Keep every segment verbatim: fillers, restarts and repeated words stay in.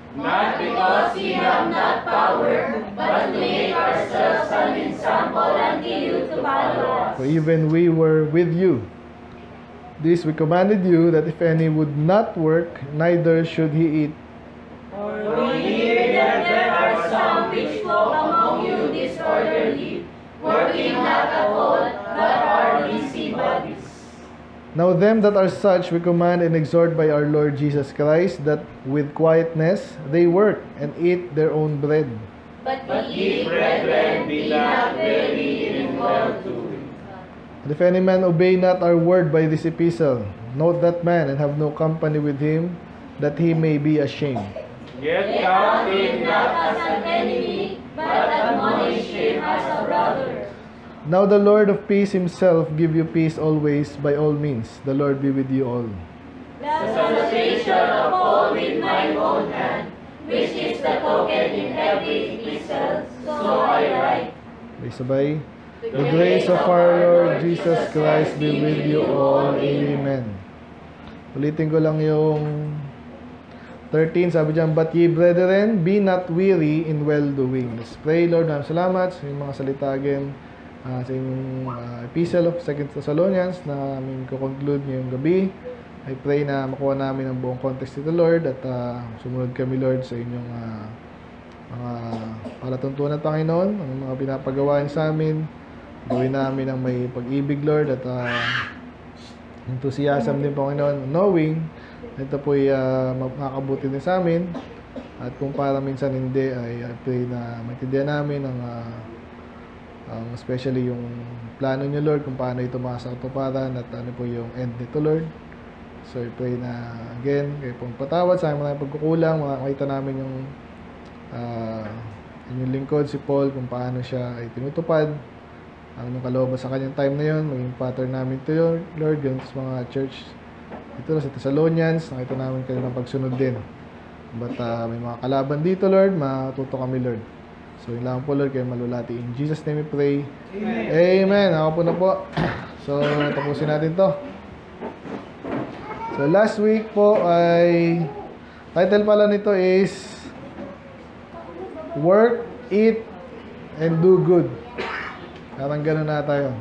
not because we have not power, but to make ourselves an example unto you to follow us. For even we were with you. This we commanded you, that if any would not work, neither should he eat. For we hear that there are some which walk among you disorderly, working not at all, but are busybodies. Now them that are such we command and exhort by our Lord Jesus Christ, that with quietness they work and eat their own bread. But ye, brethren, be not weary in well-doing. And if any man obey not our word by this epistle, note that man, and have no company with him, that he may be ashamed. Yet count him not as an enemy, but admonish him as a brother. Now the Lord of peace himself give you peace always by all means. The Lord be with you all. The salutation of all with mine own hand, which is the token in every epistle, so I write. Sabay. The grace of our Lord Jesus Christ be with you all. Amen. Ulitin ko lang yung thirteen. Sabi dyan, but ye brethren, be not weary in well-doing. Let's pray. Lord, maraming salamat sa inyong mga salita again. Uh, sa inyong uh, epistle of Second Thessalonians na aming kukonclude ngayong gabi. I pray na makuha namin ang buong context nito, Lord, at uh, sumunod kami, Lord, sa inyong uh, mga palatuntunan, Panginoon, ang mga pinapagawa sa amin. Gawin namin ang may pag-ibig, Lord, at uh, enthusiasm din, Panginoon, knowing na ito po'y uh, makakabuti din sa amin. At kung para minsan hindi, ay I pray na maintindihan namin ang uh, um, especially yung plano nyo, Lord, kung paano ito makasakatuparan at ano po yung end nito, Lord. So I pray na again, kayo pong patawad sa aming mga pagkukulang, makakita namin yung uh, yung lingkod, si Paul, kung paano siya ay tinutupad ang anong kalooban sa kanyang time na yun, maging pattern namin ito yun, Lord, ganun sa mga church dito sa Thessalonians, nakita namin kayo ng pagsunod din. But uh, may mga kalaban dito, Lord, matuto kami, Lord. So yun lang po, Lord, kayo malulati. In Jesus' name we pray. Amen. Amen. Ako po na po. So tapusin natin to. So last week po ay title pala nito is Work, Eat, and Do Good. Parang gano'n na tayo.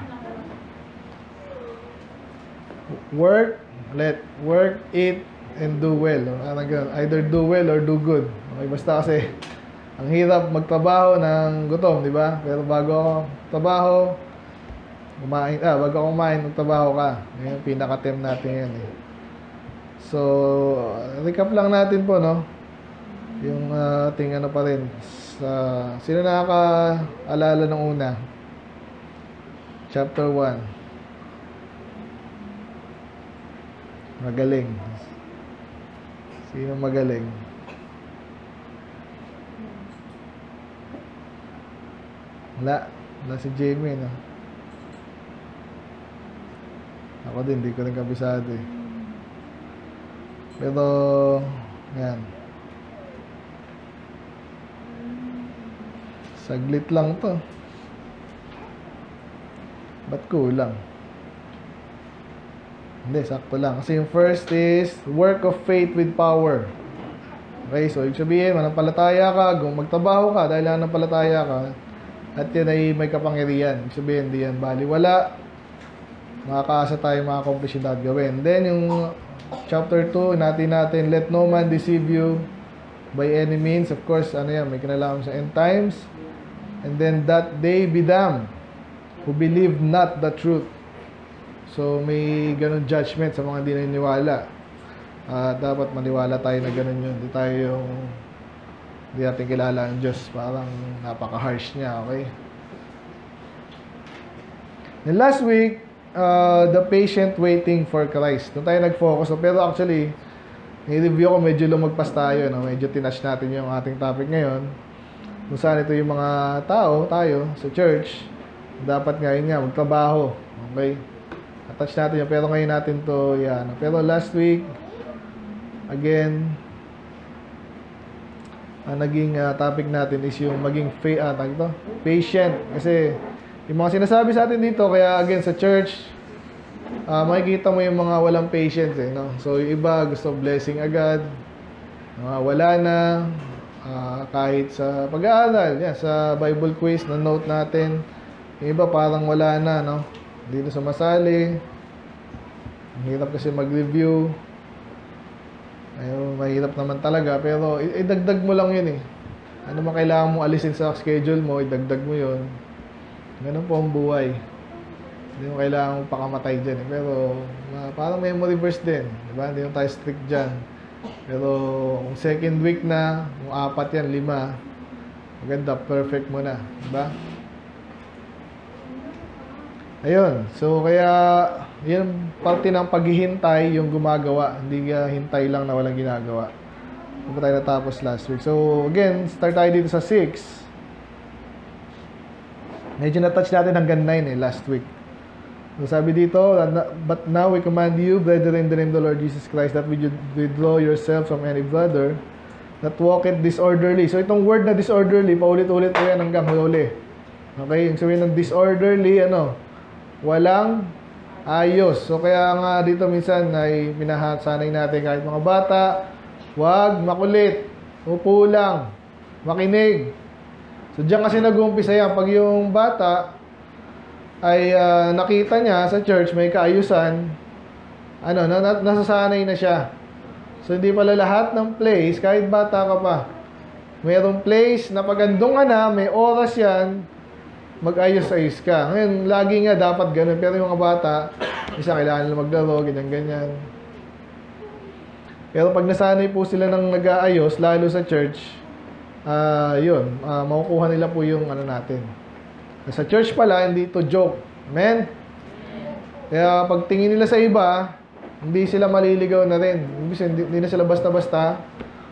Work, let work, eat, and do well. Parang gano'n. Either do well or do good. Okay, basta kasi ang hirap magtrabaho ng gutom, di ba? Pero bago ako trabaho, kumain, ah, bago ako kumain, magtrabaho ka. Yan, pinaka-term natin yan eh. So, recap lang natin po, no? Yung uh, ating ano pa rin. Sa, sino nakaka-alala ng una? Chapter one. Magaling. Sino magaling? Wala. Wala si Jamie, no? Ako din, di ko rin kabisado eh. Pero, yan. Saglit lang to. Ba't kulang? Hindi, sakto lang. Kasi yung first is work of faith with power. Okay, so ibig sabihin, manampalataya ka, kung magtrabaho ka, dahil manampalataya ka, at yan ay may kapangyarihan. Ibig sabihin, hindi yan baliwala. Makakaasa tayo makakomplish yung dapat gawin. Then, yung chapter two, natin natin, let no man deceive you by any means. Of course, ano yan, may kinalaman sa end times. And then, that they be damned who believe not the truth. So, may ganun judgment sa mga hindi naniniwala. Uh, dapat maniwala tayo na ganun yun. Hindi tayo yung hindi natin kilala ang Diyos. Parang napaka-harsh niya, okay? And last week, uh, the patient waiting for Christ. Doon tayo nag-focus. Pero actually, ni-review ko, medyo lumagpas tayo. No? Medyo tinash natin yung ating topic ngayon. Kung saan ito yung mga tao, tayo, sa church, dapat ngayon nga, magtrabaho. Okay? Attach natin yun. Pero ngayon natin to, yan. Pero last week, again, ang naging uh, topic natin is yung maging fa- ah, ito, patient. Kasi, yung mga sinasabi sa atin dito, kaya again, sa church, uh, makikita mo yung mga walang patience, eh, no? So, yung iba, gusto blessing agad. Uh, wala na. Uh, kahit sa pag-aaral, yan, sa Bible quiz na note natin, yung iba parang wala na, no? Hindi na sumasali. Ang hirap kasi mag-review. Ayun, mahirap naman talaga, pero idagdag mo lang yun eh. Ano man kailangan mo alisin sa schedule mo, idagdag mo yun. Ganun po ang buhay. Hindi mo kailangan mong pakamatay dyan eh. Pero uh, parang memory verse din, diba? Hindi mo tayo strict dyan. Pero kung second week na, kung apat yan, lima, maganda, perfect mo na, diba? Ayun, so kaya yun parte ng paghihintay yung gumagawa, hindi ka hintay lang na walang ginagawa. Kung tayo natapos last week. So again, start tayo dito sa six. Medyo na-touch natin hanggang nine eh, last week. So sabi dito, but now we command you, brethren, in the name of the Lord Jesus Christ, that you withdraw yourselves from any brother that walketh disorderly. So itong word na disorderly, paulit-ulit po yan hanggang huli. Okay, yung sabihin ng disorderly, ano, walang ayos. So kaya nga dito minsan ay minahasanay natin kahit mga bata, wag makulit, upo lang, makinig. So diyan kasi nag-uumpisa yan. Pag yung bata ay uh, nakita niya sa church may kaayusan, ano, na, na, nasasanay na siya. So hindi pala lahat ng place, kahit bata ka pa, mayroong place na pag andun ka na, may oras yan, mag-ayos-ayos ka. Ngayon, lagi nga dapat ganun. Pero yung mga bata, isa kailangan nila maglaro, ganyan-ganyan. Pero pag nasanay po sila ng nag-aayos, lalo sa church, uh, yun, uh, makukuha nila po yung ano natin. Sa church pala, hindi ito joke. Amen? Kaya pag tingin nila sa iba, hindi sila maliligaw na rin. Hindi, hindi na sila basta-basta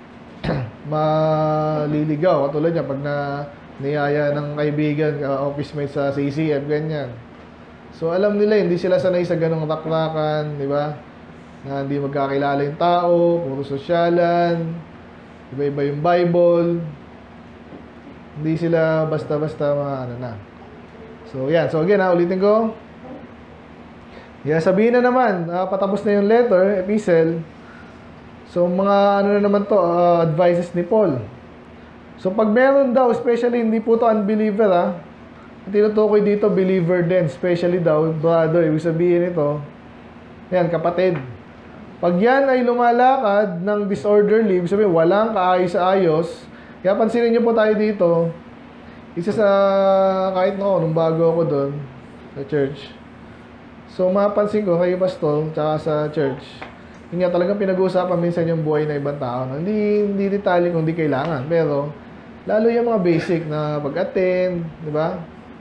maliligaw. Katulad niya, pag na niyaya ng kaibigan, uh, office mate sa C C F, ganyan. So, alam nila, hindi sila sanay sa ganong rakrakan, di ba? Na hindi magkakilala yung tao, puro sosyalan, iba-iba yung Bible. Hindi sila basta-basta mga ano na. So, yan. So, again, ha, ulitin ko. Yeah, sabihin na naman, uh, patapos na yung letter, epistle. So, mga ano na naman to, uh, advices ni Paul. So, pag meron daw, especially hindi po to unbeliever, ha. Tinutukoy dito, believer din. Especially daw, brother, ibig sabihin ito. Yan, kapatid. Pag yan ay lumalakad ng disorderly, ibig sabihin, walang kaayos-ayos. Kaya pansinin nyo po tayo dito, isa sa, kahit no, nung bago ako doon, sa church. So, mapansin ko, kayo pastor, tsaka sa church, yun nga talagang pinag-uusapan minsan yung buhay na ibang tao. No? Hindi, hindi detalye kung di kailangan. Pero, lalo yung mga basic na pag-attend, di ba?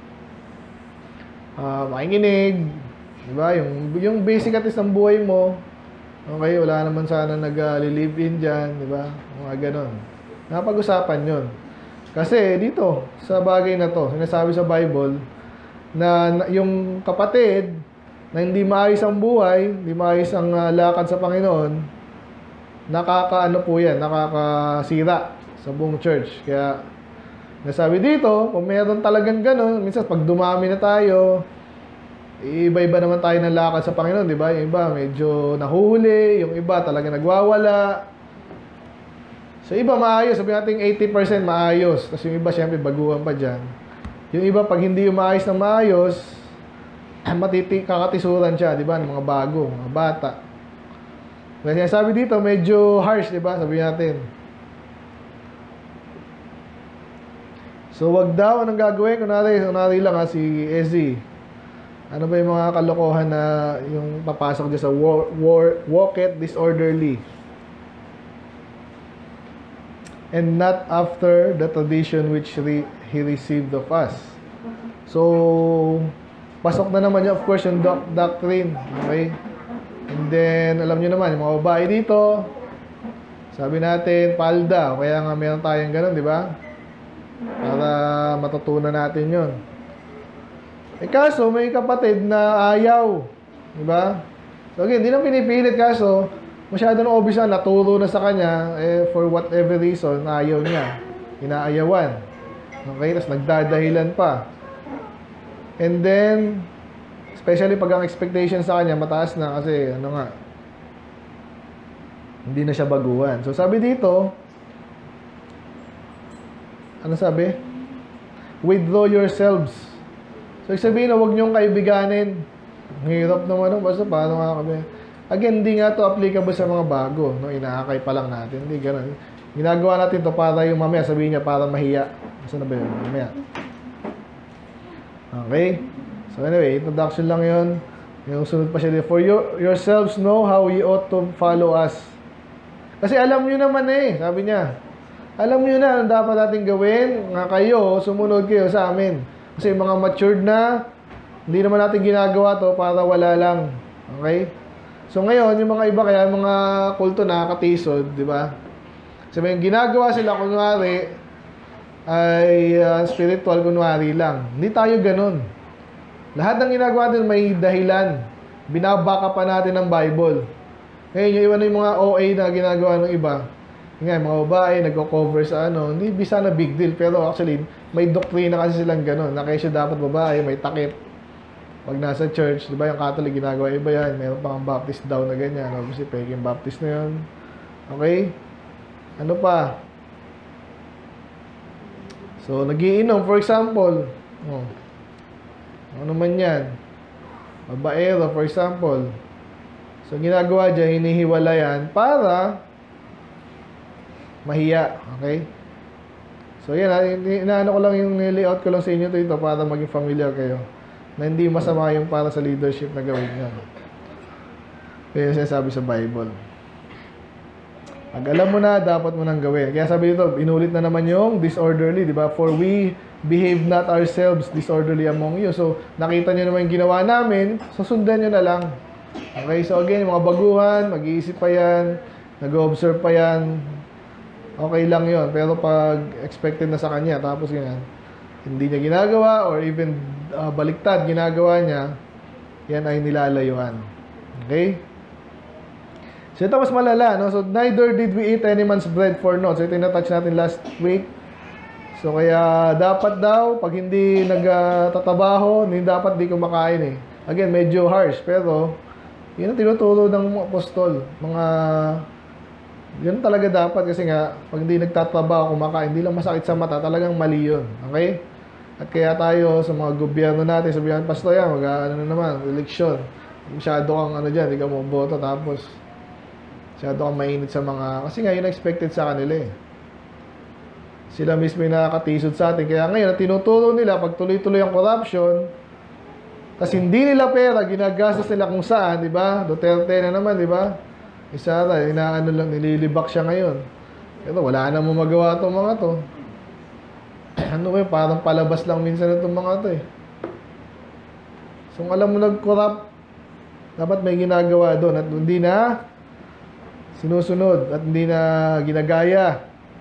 Uh, makikinig, di ba? Yung, yung basic at least ng buhay mo, okay, wala naman sana nag-live in dyan, di ba? Mga ganon. Napag-usapan yun. Kasi dito, sa bagay na to, sinasabi sa Bible, na, na yung kapatid, na hindi maayos ang buhay, hindi maayos ang uh, lakad sa Panginoon, nakakaano po yan, nakakasira sa buong church. Kaya, nasabi dito, kung meron talagang gano'n, minsan pag dumami na tayo, iba-iba naman tayo ng lakad sa Panginoon, di ba? Yung iba medyo nahuhuli, yung iba talaga nagwawala. So, iba maayos, sabi natin eighty percent maayos, tapos yung iba siyempre baguhan pa dyan. Yung iba pag hindi yung maayos na maayos, matiti kakatisuran siya, di ba? Ng mga bago, mga bata. Kasi sabi dito, medyo harsh, di ba? Sabi natin. So, wag daw, anong gagawin? Kunwari, kunwari lang ha, si Ezzy. Ano ba yung mga kalokohan na yung papasok dyan sa war, war, walk it disorderly? And not after the tradition which re, he received of us. So, pasok na naman yun, of course, yung doc doctrine. Okay? And then, alam nyo naman, yung mga babae dito, sabi natin, palda. Kaya nga meron tayong ganun, di ba? Para matutunan natin yun. Eh kaso, may kapatid na ayaw. Di ba? So again, hindi na pinipilit kaso, masyado na obvious na, naturo na sa kanya, eh, for whatever reason, ayaw niya. Inaayawan. Okay? Tapos nagdadahilan pa. And then, especially pag ang expectation sa kanya, mataas na kasi, ano nga, Hindi na siya baguhan. So, sabi dito, ano sabi? Withdraw yourselves. So, sabihin na huwag niyong kaibiganin. Ang hirap naman, no? Basta paano nga kami. Again, hindi nga to applicable sa mga bago. No? Inaakay pa lang natin. Hindi ganun. Ginagawa natin to para yung mamaya, sabihin niya, para mahiya. Saan na ba yun? Mamaya. Okay? So, anyway, introduction lang yun. Yung sunod pa siya dito. For your, yourselves know how you ought to follow us. Kasi alam nyo naman eh, sabi niya. Alam nyo na ang dapat natin gawin. Nga kayo, sumunod kayo sa amin. Kasi mga matured na, hindi naman natin ginagawa to para wala lang. Okay? So ngayon, yung mga iba kaya, mga kulto na katisod, di ba? Sabi yung ginagawa sila, kunwari, ay uh, spiritual, kunwari lang. Hindi tayo ganun. Lahat ng ginagawa natin may dahilan. Binabaka pa natin ng Bible. Ngayon, yung iba na yung mga O A na ginagawa ng iba, nga, mga babae, nagko-cover sa ano, hindi bisa na big deal. Pero actually, may doktrina kasi silang gano'n. Na kaya siya dapat babae, may takip. Pag nasa church, di ba yung Catholic ginagawa, iba yan. Meron pang Baptist daw na ganyan. Obviously, peking Baptist na yun. Okay? Ano pa? So, nagiinom, for example. Oh, ano man yan? Babaero, for example. So, ginagawa dyan, hinihiwala yan para mahiya. Okay? So, yan. Inaano ko lang yung layout ko lang sa inyo ito para maging familiar kayo. Na hindi masama yung para sa leadership na gawin nyo. Kaya sinasabi sa Bible. Pag alam mo na, dapat mo nang gawin. Kaya sabi dito, inulit na naman yung disorderly, di ba? For we behave not ourselves disorderly among you. So, nakita nyo naman yung ginawa namin, susundan nyo na lang. Okay? So, again, yung mga baguhan, mag-iisip pa yan, nag-observe pa yan, okay lang yon. Pero pag expected na sa kanya, tapos ganyan, hindi niya ginagawa or even uh, baliktad ginagawa niya, yan ay nilalayuan. Okay? So ito mas malala, no? So neither did we eat any man's bread for naught. So ito yung na-touch natin last week. So kaya dapat daw, pag hindi nagtatabaho, hindi dapat di kumakain eh. Again, medyo harsh, pero yun ang tinuturo ng mga apostol. Mga yun talaga dapat kasi nga, pag hindi nagtatrabaho, kumakain, hindi lang masakit sa mata, talagang mali yun. Okay? At kaya tayo, sa mga gobyerno natin, sabihan, Pastor yan, mag-ano na naman, eleksyon. Masyado kang ano dyan, hindi ka maboto, tapos masyado kang mainit sa mga, kasi nga yun expected sa kanila eh. Sila mismo yung nakakatisod sa atin. Kaya ngayon, tinuturo nila, pag tuloy-tuloy ang corruption, kasi hindi nila pera, ginagastos nila kung saan, di ba? Duterte na naman, di ba? Isa na, inaano lang, nililibak siya ngayon. Pero wala na mo magawa itong mga to. Ano ba, parang palabas lang minsan itong mga to eh. So, kung alam mo nag-corrupt, dapat may ginagawa doon at hindi na sinusunod at hindi na ginagaya.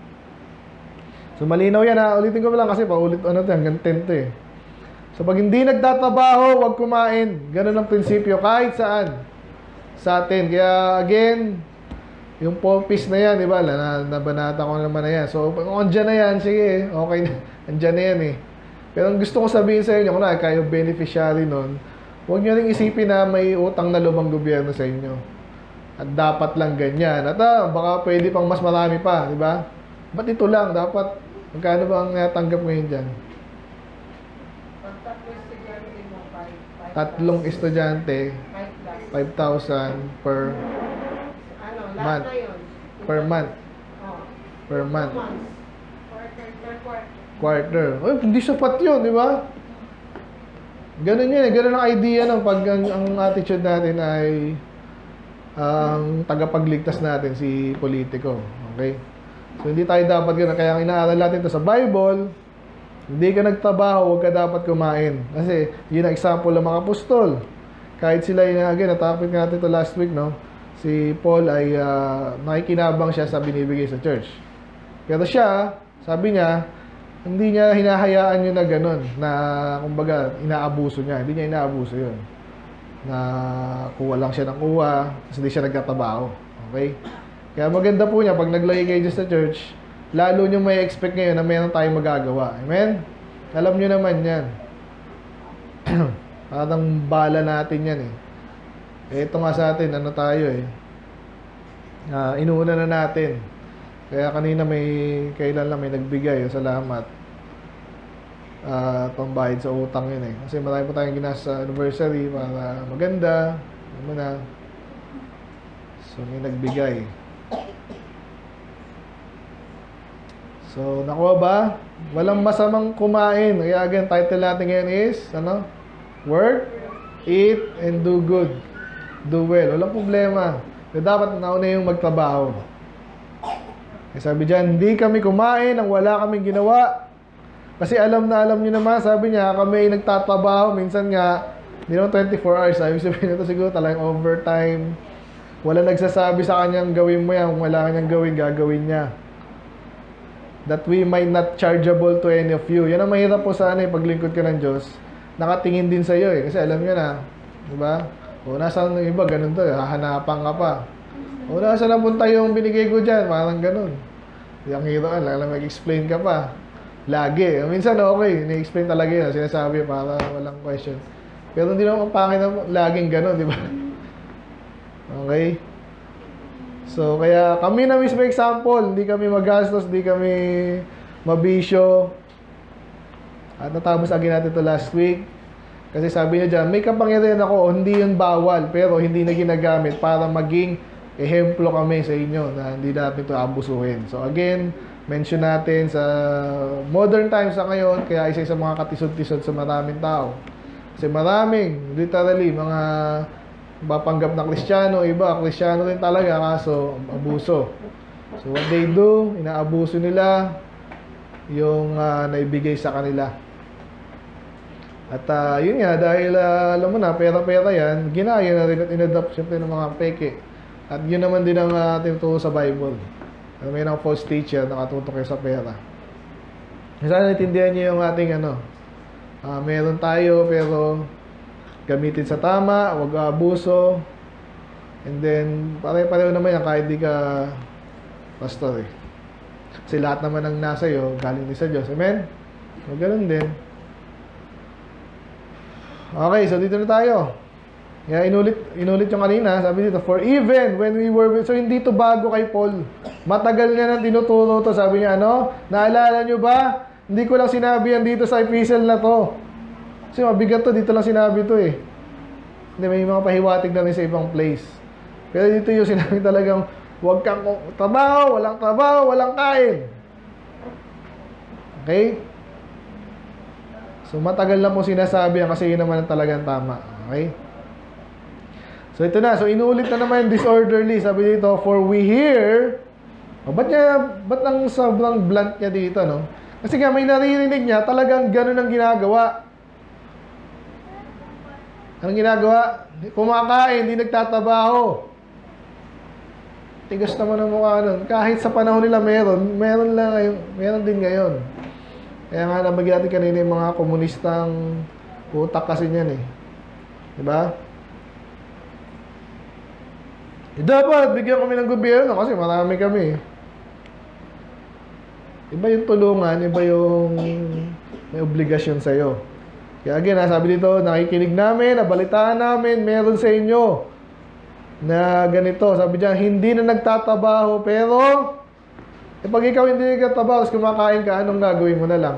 So, malinaw yan ha. Ulitin ko lang kasi paulit ano to, hanggang ten to eh. So, pag hindi nagtatrabaho, huwag kumain. Ganun ang prinsipyo kahit saan sa atin. Kaya again, yung four piece na yan, di ba? Na, nabanata ko naman na yan. So, kung andyan na yan, sige, okay na. Andyan na yan eh. Pero ang gusto ko sabihin sa inyo, kung na kayo beneficiary nun, huwag nyo rin isipin na may utang na lubang gobyerno sa inyo. At dapat lang ganyan. At ah, baka pwede pang mas marami pa, di ba? Ba't ito lang? Dapat, magkano ba ang natanggap ngayon dyan? Tatlong estudyante, five thousand per month. Per month. Per month. Quarter. Ay, hindi sapat yun, di ba? Ganun yun eh. Ganun ang idea ng pag ang, ang attitude natin ay ang um, tagapagligtas natin, si politiko. Okay? So, hindi tayo dapat ganun. Kaya ang inaaral natin ito sa Bible, hindi ka nagtrabaho, huwag ka dapat kumain. Kasi, yun ang example ng mga apostol. Kahit sila yun, again, natapit natin ito last week, no? Si Paul ay uh, nakikinabang siya sa binibigay sa church. Pero siya, sabi niya, hindi niya hinahayaan yun na ganun, na kumbaga, inaabuso niya. Hindi niya inaabuso yun. Na kuha lang siya ng kuha, kasi hindi siya nagtatrabaho. Okay? Kaya maganda po niya, pag naglagay kayo sa church, lalo nyo may expect ngayon na meron tayong magagawa. Amen? Alam nyo naman yan. Parang bala natin yan eh. Eh, ito nga sa atin, ano tayo eh. Ah, inuuna na natin. Kaya kanina may, kailan lang may nagbigay, salamat. Ah, pambayad sa utang yun eh. Kasi marami pa tayong ginas sa anniversary para maganda. Alam mo na. So, may nagbigay. So, nakuha ba? Walang masamang kumain. Kaya again, title natin ngayon is, ano? Work, eat, and do good. Do well. Walang problema. Pero dapat nauna yung magtrabaho. Eh, sabi dyan, hindi kami kumain nang wala kaming ginawa. Kasi alam na alam nyo naman, sabi niya, kami ay nagtatrabaho. Minsan nga, hindi naman twenty-four hours. Sabi sabihin ito siguro talagang overtime. Wala nagsasabi sa kanyang gawin mo yan. Kung wala kanyang gawin, gagawin niya. That we might not chargeable to any of you. Yan ang mahirap po sana eh, paglingkod ka ng Diyos. Nakatingin din sa iyo eh. Kasi alam niyo na, di ba? O nasaan yung iba, ganun to, eh. Hahanapan ka pa. O nasaan napunta yung binigay ko dyan, parang ganun. Yung hero ka, alam mag-explain ka pa. Lagi. Minsan okay, ni-explain talaga yun. Sinasabi para walang question. Pero hindi naman pangin na laging ganun, di ba? Okay? So, kaya kami na mismo example, hindi kami magastos, hindi kami mabisyo. At natapos agad natin ito last week. Kasi sabi niya dyan, may kapangyarihan ako, hindi yun bawal, pero hindi na ginagamit para maging ehemplo kami sa inyo na hindi natin ito abusuhin. So again, mention natin sa modern times sa ngayon, kaya isa sa mga katisod-tisod sa maraming tao. Kasi maraming, literally, mga mapanggap na Kristiyano, iba, Kristiyano rin talaga, kaso abuso. So what they do, inaabuso nila yung uh, naibigay sa kanila. At uh, yun nga, dahil uh, alam mo na, pera-pera yan, ginaya na rin at inadopt syempre ng mga peke. At yun naman din ang uh, tinuturo sa Bible. Uh, may ng false teacher nakatutok kayo sa pera. Sana natindihan niyo yung ating ano, uh, meron tayo pero gamitin sa tama, huwag abuso. And then, pare-pareho naman yan kahit di ka pastor eh. Kasi lahat naman ng nasa iyo, galing din sa Diyos. Amen? O ganun din. Okay, so dito na tayo. Kaya inulit, inulit yung kanina, sabi dito, for even when we were, so hindi to bago kay Paul. Matagal niya nang tinuturo to, sabi niya, ano, naalala nyo ba? Hindi ko lang sinabi yan dito sa epistle na to. Kasi mabigat to, dito lang sinabi to eh. Hindi, may mga pahiwatig na rin sa ibang place. Pero dito yung sinabi talagang, huwag kang trabaho, walang trabaho, walang kain. Okay? So, matagal na po sinasabi yan kasi yun naman ang talagang tama. Okay? So, ito na. So, inuulit na naman yung disorderly. Sabi dito, for we hear, oh, ba't niya, ba't ang sobrang blunt niya dito, no? Kasi nga, may naririnig niya, talagang ganun ang ginagawa. Anong ginagawa? Kumakain, hindi nagtatabaho. Tigas naman ang mukha nun. Kahit sa panahon nila meron, meron lang ngayon, meron din ngayon. Kaya nga nabagi natin kanina yung mga komunistang utak kasi niyan eh. Diba? E dapat, bigyan kami ng gobyerno kasi marami kami. Iba yung tulungan, iba yung may obligasyon sa'yo. Kaya again, sabi dito, nakikinig namin, nabalitaan namin, meron sa inyo na ganito. Sabi dyan, hindi na nagtatabaho, pero eh, pag ikaw hindi nagtatabaho, kumakain ka, anong gagawin mo na lang?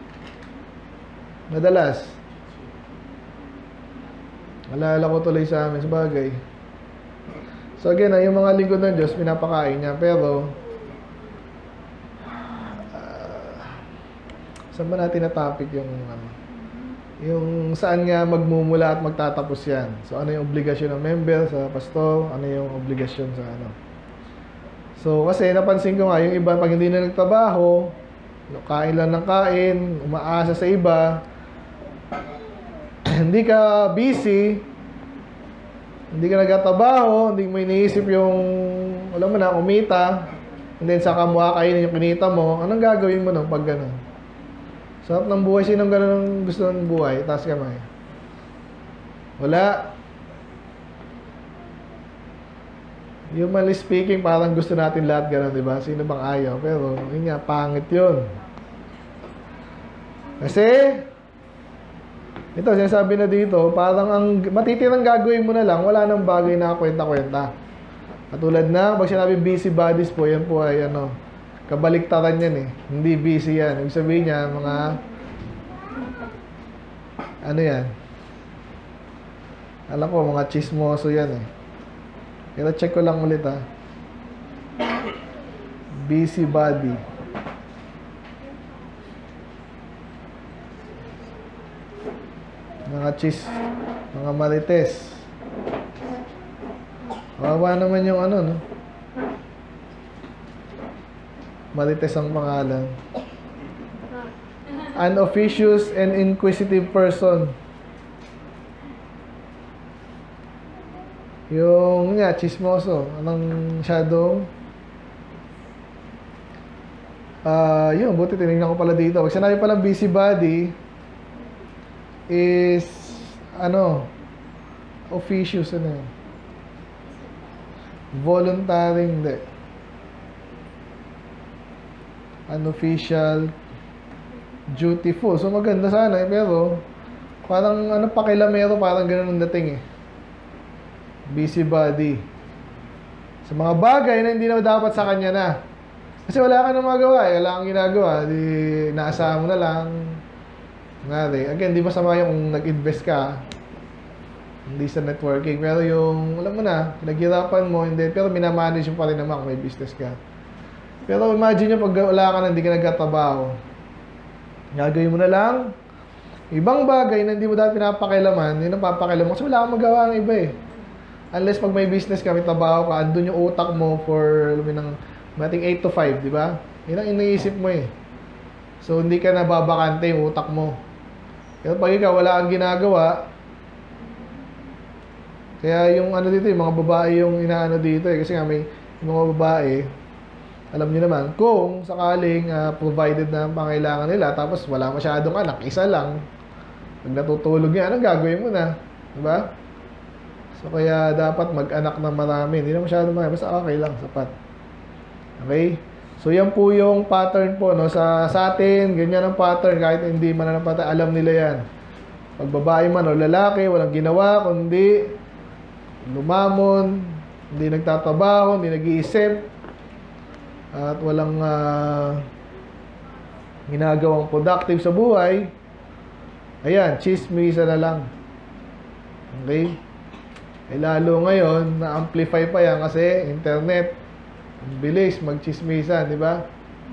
Madalas. Alala ko tuloy sa amin, sabagay. So again, yung mga lingkod ng Diyos, pinapakain niya, pero uh, saan ba natin na topic yung ano? Yung saan nga magmumula at magtatapos yan. So, ano yung obligasyon ng member sa pastor? Ano yung obligasyon sa ano? So, kasi napansin ko nga, yung iba, pag hindi na nagtrabaho, kain lang ng kain, umaasa sa iba, hindi ka busy, hindi ka nagtatrabaho, hindi mo iniisip yung, alam mo na, umita, and then saka mo kakainin yung kinita mo, anong gagawin mo no pag gano'n? Sarap ng buhay. Sinong gano'n gusto ng buhay? Taas kamay. Wala. Humanly speaking, parang gusto natin lahat gano'n, di ba? Sino bang ayaw? Pero, yun nga, pangit yun. Kasi, ito, sinasabi na dito, parang ang matitirang gagawin mo na lang, wala nang bagay na kwenta-kwenta. Katulad na, pag sinabi busybodies po, yan po ay ano, kabaliktaran yan eh. Hindi busy yan. Ibig sabihin niya, mga, ano yan? Alam ko, mga chismoso yan eh. Pero check ko lang ulit ha. Busybody. Mga chis, mga marites. Kawawa naman yung ano, no? Marites ang pangalan. An officious and inquisitive person. Yung nga, chismoso. Anong shadow? Ah, uh, yun, buti tinignan ko pala dito. Pag sinabi palang busybody is ano, officious, ano yun? Voluntary, hindi. Unofficial, dutiful. So maganda sana eh, pero parang ano pakilamero, parang ganun ang dating eh. Busybody. Sa mga bagay na hindi na dapat sa kanya na. Kasi wala ka nang magawa eh. Wala kang ginagawa. Di, naasahan mo na lang. Ngari. Again, di masama yung kung nag-invest ka. Hindi sa networking. Pero yung, alam mo na, pinaghirapan mo, hindi. Pero minamanage mo pa rin naman kung may business ka. Pero imagine nyo, pag wala ka na, hindi ka nagkatrabaho. Gagawin mo na lang. Ibang bagay na hindi mo dahil pinapakilaman, hindi na papakilaman. Kasi wala kang magawa ng iba eh. Unless pag may business ka, may trabaho ka, andun yung utak mo for, alam mo ng, mating eight to five, di ba? Yun ang iniisip mo eh. So, hindi ka nababakante yung utak mo. Pero pag ikaw, wala kang ginagawa, kaya yung ano dito, yung mga babae yung inaano dito eh. Kasi nga may yung mga babae, alam niyo naman, kung sakaling uh, provided na ang pangailangan nila, tapos wala masyadong anak, isa lang, pag natutulog yan, anong gagawin mo na? Diba? So, kaya dapat mag-anak na marami. Hindi na masyadong marami. Basta okay lang, sapat. Okay? So, yan po yung pattern po, no? Sa, sa atin, ganyan ang pattern. Kahit hindi man ang pattern, alam nila yan. Pag babae man o lalaki, walang ginawa, kundi lumamon, hindi nagtatrabaho, hindi nag-iisip, at walang uh, ginagawang productive sa buhay, ayan, chismisa na lang. Okay? Eh lalo ngayon, na-amplify pa yan kasi internet, ang bilis mag-chismisa, di ba?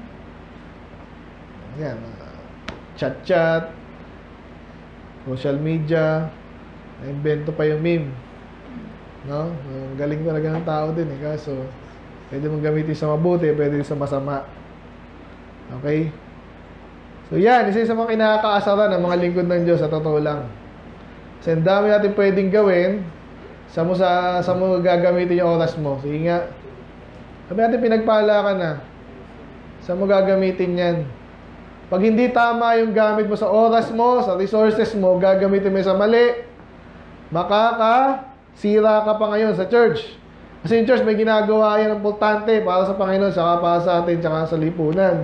Ayan, uh, chat-chat, social media, na-invento pa yung meme. No? Ang galing talaga ng tao din eh. Kaso, pwede mong gamitin sa mabuti, pwede din sa masama. Okay? So yan, isa sa mga kinakaasaran ng mga lingkod ng Diyos sa totoo lang. Kasi ang dami natin pwedeng gawin, sa mo, sa, sa mo gagamitin yung oras mo. Sige nga, sabi natin pinagpala ka na. Sa mo gagamitin yan. Pag hindi tama yung gamit mo sa oras mo, sa resources mo, gagamitin mo sa mali, makaka sira ka pa ngayon sa church. Kasi yung church may ginagawa yan importante para sa Panginoon, saka para sa atin, saka sa lipunan.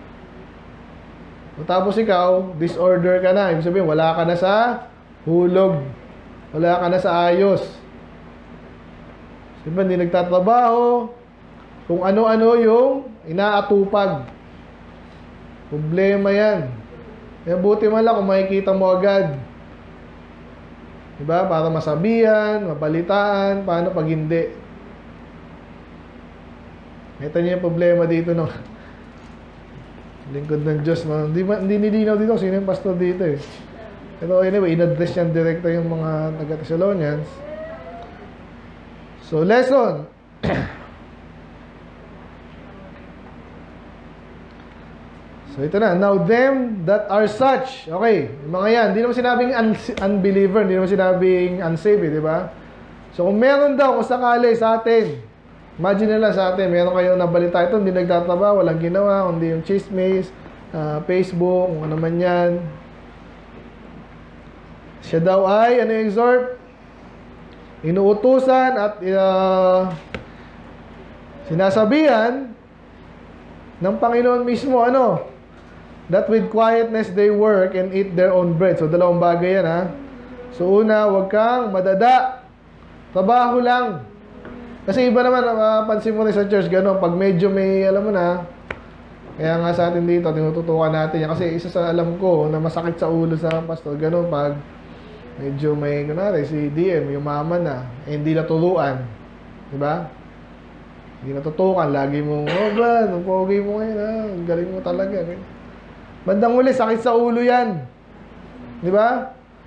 Tapos ikaw, disorder ka na. Ibig sabihin, wala ka na sa hulog. Wala ka na sa ayos. Diba, hindi nagtatrabaho. Kung ano-ano yung inaatupag. Problema yan. Kaya buti man lang kung makikita mo agad. Diba? Para masabihan, mabalitaan, paano pag hindi. Ito niyo yung problema dito, no? Lingkod ng Diyos, no? Hindi, hindi nilinaw dito, sino yung pastor dito eh. Pero anyway, in-address yan direkta yung mga taga-Thessalonians. So, lesson. So, ito na. Now, them that are such. Okay, yung mga yan. Hindi naman sinabing un unbeliever. Hindi naman sinabing unsaved, di ba? So, kung meron daw, kung sakali sa atin, imagine nila sa atin, meron kayong nabalita ito, hindi nagtataba, walang ginawa, hindi yung chismis, uh, Facebook, kung ano man yan. Siya daw ay, ano yung exhort? Inuutusan at uh, sinasabihan ng Panginoon mismo, ano? That with quietness they work and eat their own bread. So, dalawang bagay yan, ha? So, una, huwag kang madada. Trabaho lang. Kasi iba naman, mapapansin mo rin sa church, gano'n, pag medyo may, alam mo na, kaya nga sa atin dito, tinututukan natin yan. Kasi isa sa alam ko na masakit sa ulo sa pastor, gano'n, pag medyo may, kunwari, si D M, yumaman na, eh, hindi naturuan. Diba? Hindi natutukan, lagi mo, oh ba, ang pogi mo ngayon, ha? Ang galing mo talaga. Bandang uli, sakit sa ulo yan. Diba?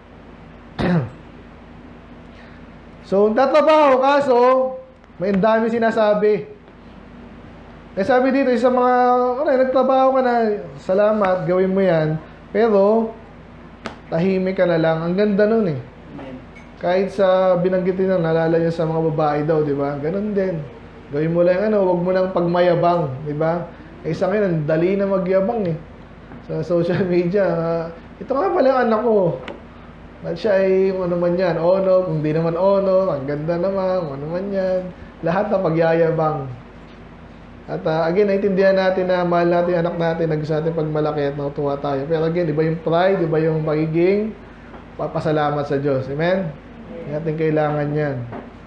So, tatrabaho ka, so, may dami sinasabi. Eh sabi dito, sa mga, ano, nagtrabaho ka na, salamat, gawin mo yan. Pero, tahimik ka na lang. Ang ganda nun eh. Kahit sa binanggitin na, nalala niya sa mga babae daw, di ba? Ganon din. Gawin mo lang, ano, wag mo nang pagmayabang, di ba? Eh sa akin, ang dali na magyabang eh. Sa social media, uh, ito nga pala ang anak ko. At siya ay, ano man yan, ono, kung di naman ono, ang ganda naman, ano man yan. Lahat na pagyayabang. At uh, again, naintindihan natin na mahal natin yung anak natin, nag sa atin pagmalaki at natutuwa tayo. Pero again, iba yung pride, iba yung pagiging papasalamat sa Diyos. Amen? Hindi natin kailangan yan.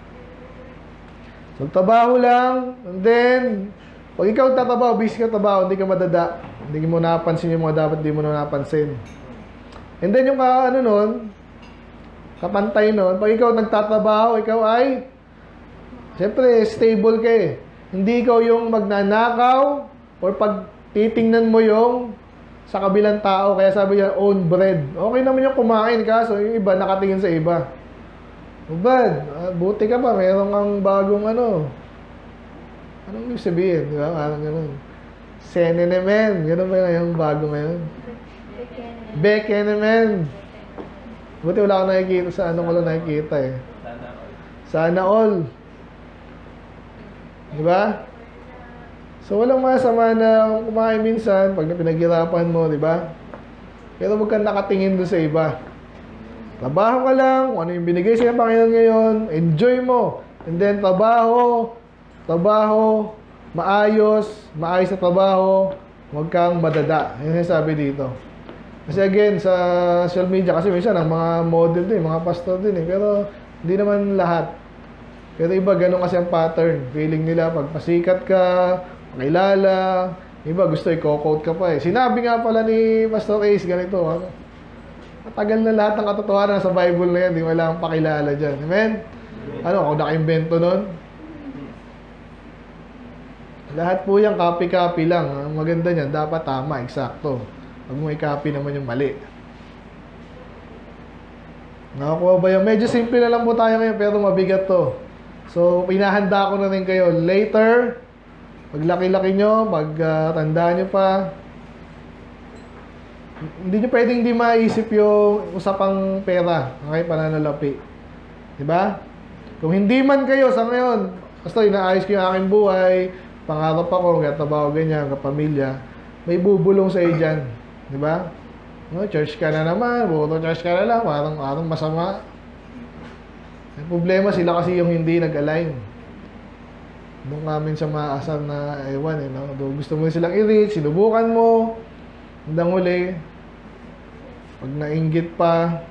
So, trabaho lang, and then, pag ikaw tatabaho, busy ka trabaho, hindi ka madada. Hindi mo napansin yung mga dapat hindi mo na napansin. And then, yung ka, ano nun, kapantay nun, pag ikaw nagtatrabaho, ikaw ay, siyempre, stable ka eh. Hindi ikaw yung magnanakaw or pag titingnan mo yung sa kabilang tao. Kaya sabi niya, own bread. Okay naman yung kumain, kaso yung iba nakatingin sa iba. Bad, uh, buti ka pa, meron kang bagong ano. Anong ibig sabihin? Di ba? Parang gano'n. Senenemen. Gano'n ba yung bago ngayon? Bekenemen. Buti wala akong nakikita sa anong wala nakikita eh. Sana all. Diba? So, walang masama na kumain minsan pag pinaghirapan mo, diba? Pero huwag kang nakatingin doon sa iba. Trabaho ka lang, kung ano yung binigay sa'yo ng Panginoon ngayon, enjoy mo. And then, trabaho, trabaho, maayos, maayos na trabaho, huwag kang madada. Yun yung sabi dito. Kasi again, sa social media, kasi minsan ang mga model din, mga pastor din eh. Pero, hindi naman lahat. Pero iba, ganun kasi ang pattern. Feeling nila, pag pasikat ka, makilala, iba gusto i-quote ka pa eh. Sinabi nga pala ni Pastor Ace, ganito, ano? Matagal na lahat ng katotohanan sa Bible na yan, di wala akong pakilala dyan. Amen? Ano, ako naka-invento nun? Lahat po yan, copy-copy lang. Ang maganda niyan, dapat tama, eksakto. Pag mo i-copy naman yung mali. Nakakuha ba yun? Medyo simple na lang po tayo ngayon, pero mabigat to. So, pinahanda ko na rin kayo. Later, pag laki-laki nyo, pag uh, tandaan nyo pa, hindi nyo pwedeng di maisip yung usapang pera. Okay, pananalapi. Diba? Kung hindi man kayo sa ngayon, basta inaayos ko yung aking buhay, pangarap ako, katabaho ganyan, kapamilya, may bubulong sa iyo dyan. Diba? No, church ka na naman, buto church ka na lang, parang, parang masama. Ang problema, sila kasi yung hindi nag-align. Doon namin sa maasar na ewan eh, no? Doon gusto mo silang i-reach, sinubukan mo, hanggang huli, pag nainggit pa,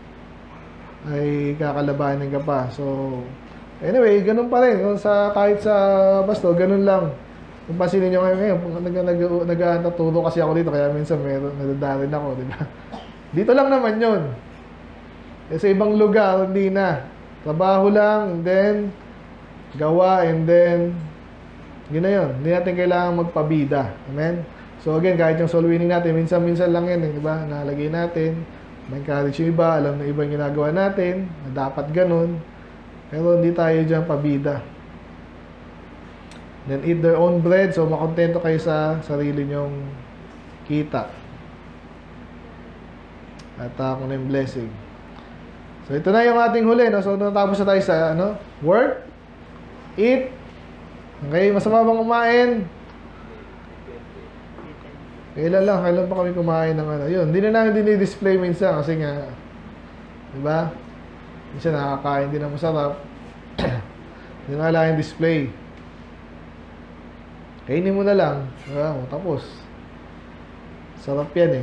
ay kakalabanin ka pa. So, anyway, ganun pa rin. Sa, kahit sa basto, ganun lang. Kung pasinin nyo ngayon, ngayon nag-naturo kasi ako dito, kaya minsan meron, nadadarin ako, di ba? Dito lang naman yun. E sa ibang lugar, hindi na. Trabaho lang, and then, gawa, and then, yun na yun. Hindi natin kailangan magpabida. Amen? So again, kahit yung soul winning natin, minsan-minsan lang yan, eh, di ba? Nalagay natin, ma-encourage yung iba, alam na iba yung ginagawa natin, na dapat ganun. Pero hindi tayo dyan pabida. Then eat their own bread, so makontento kayo sa sarili nyong kita. At uh, kung na yung blessing. So ito na yung ating huli, no? So natapos na tayo sa ano? Work, eat. Okay, masama bang kumain? Kailan lang, kailan pa kami kumain ng ano? Yun, hindi na namin dinidisplay minsan kasi nga, di ba? Minsan nakakain din ng masarap. Hindi na kailangan display. Kainin mo na lang. Diba? Tapos. Sarap yan eh.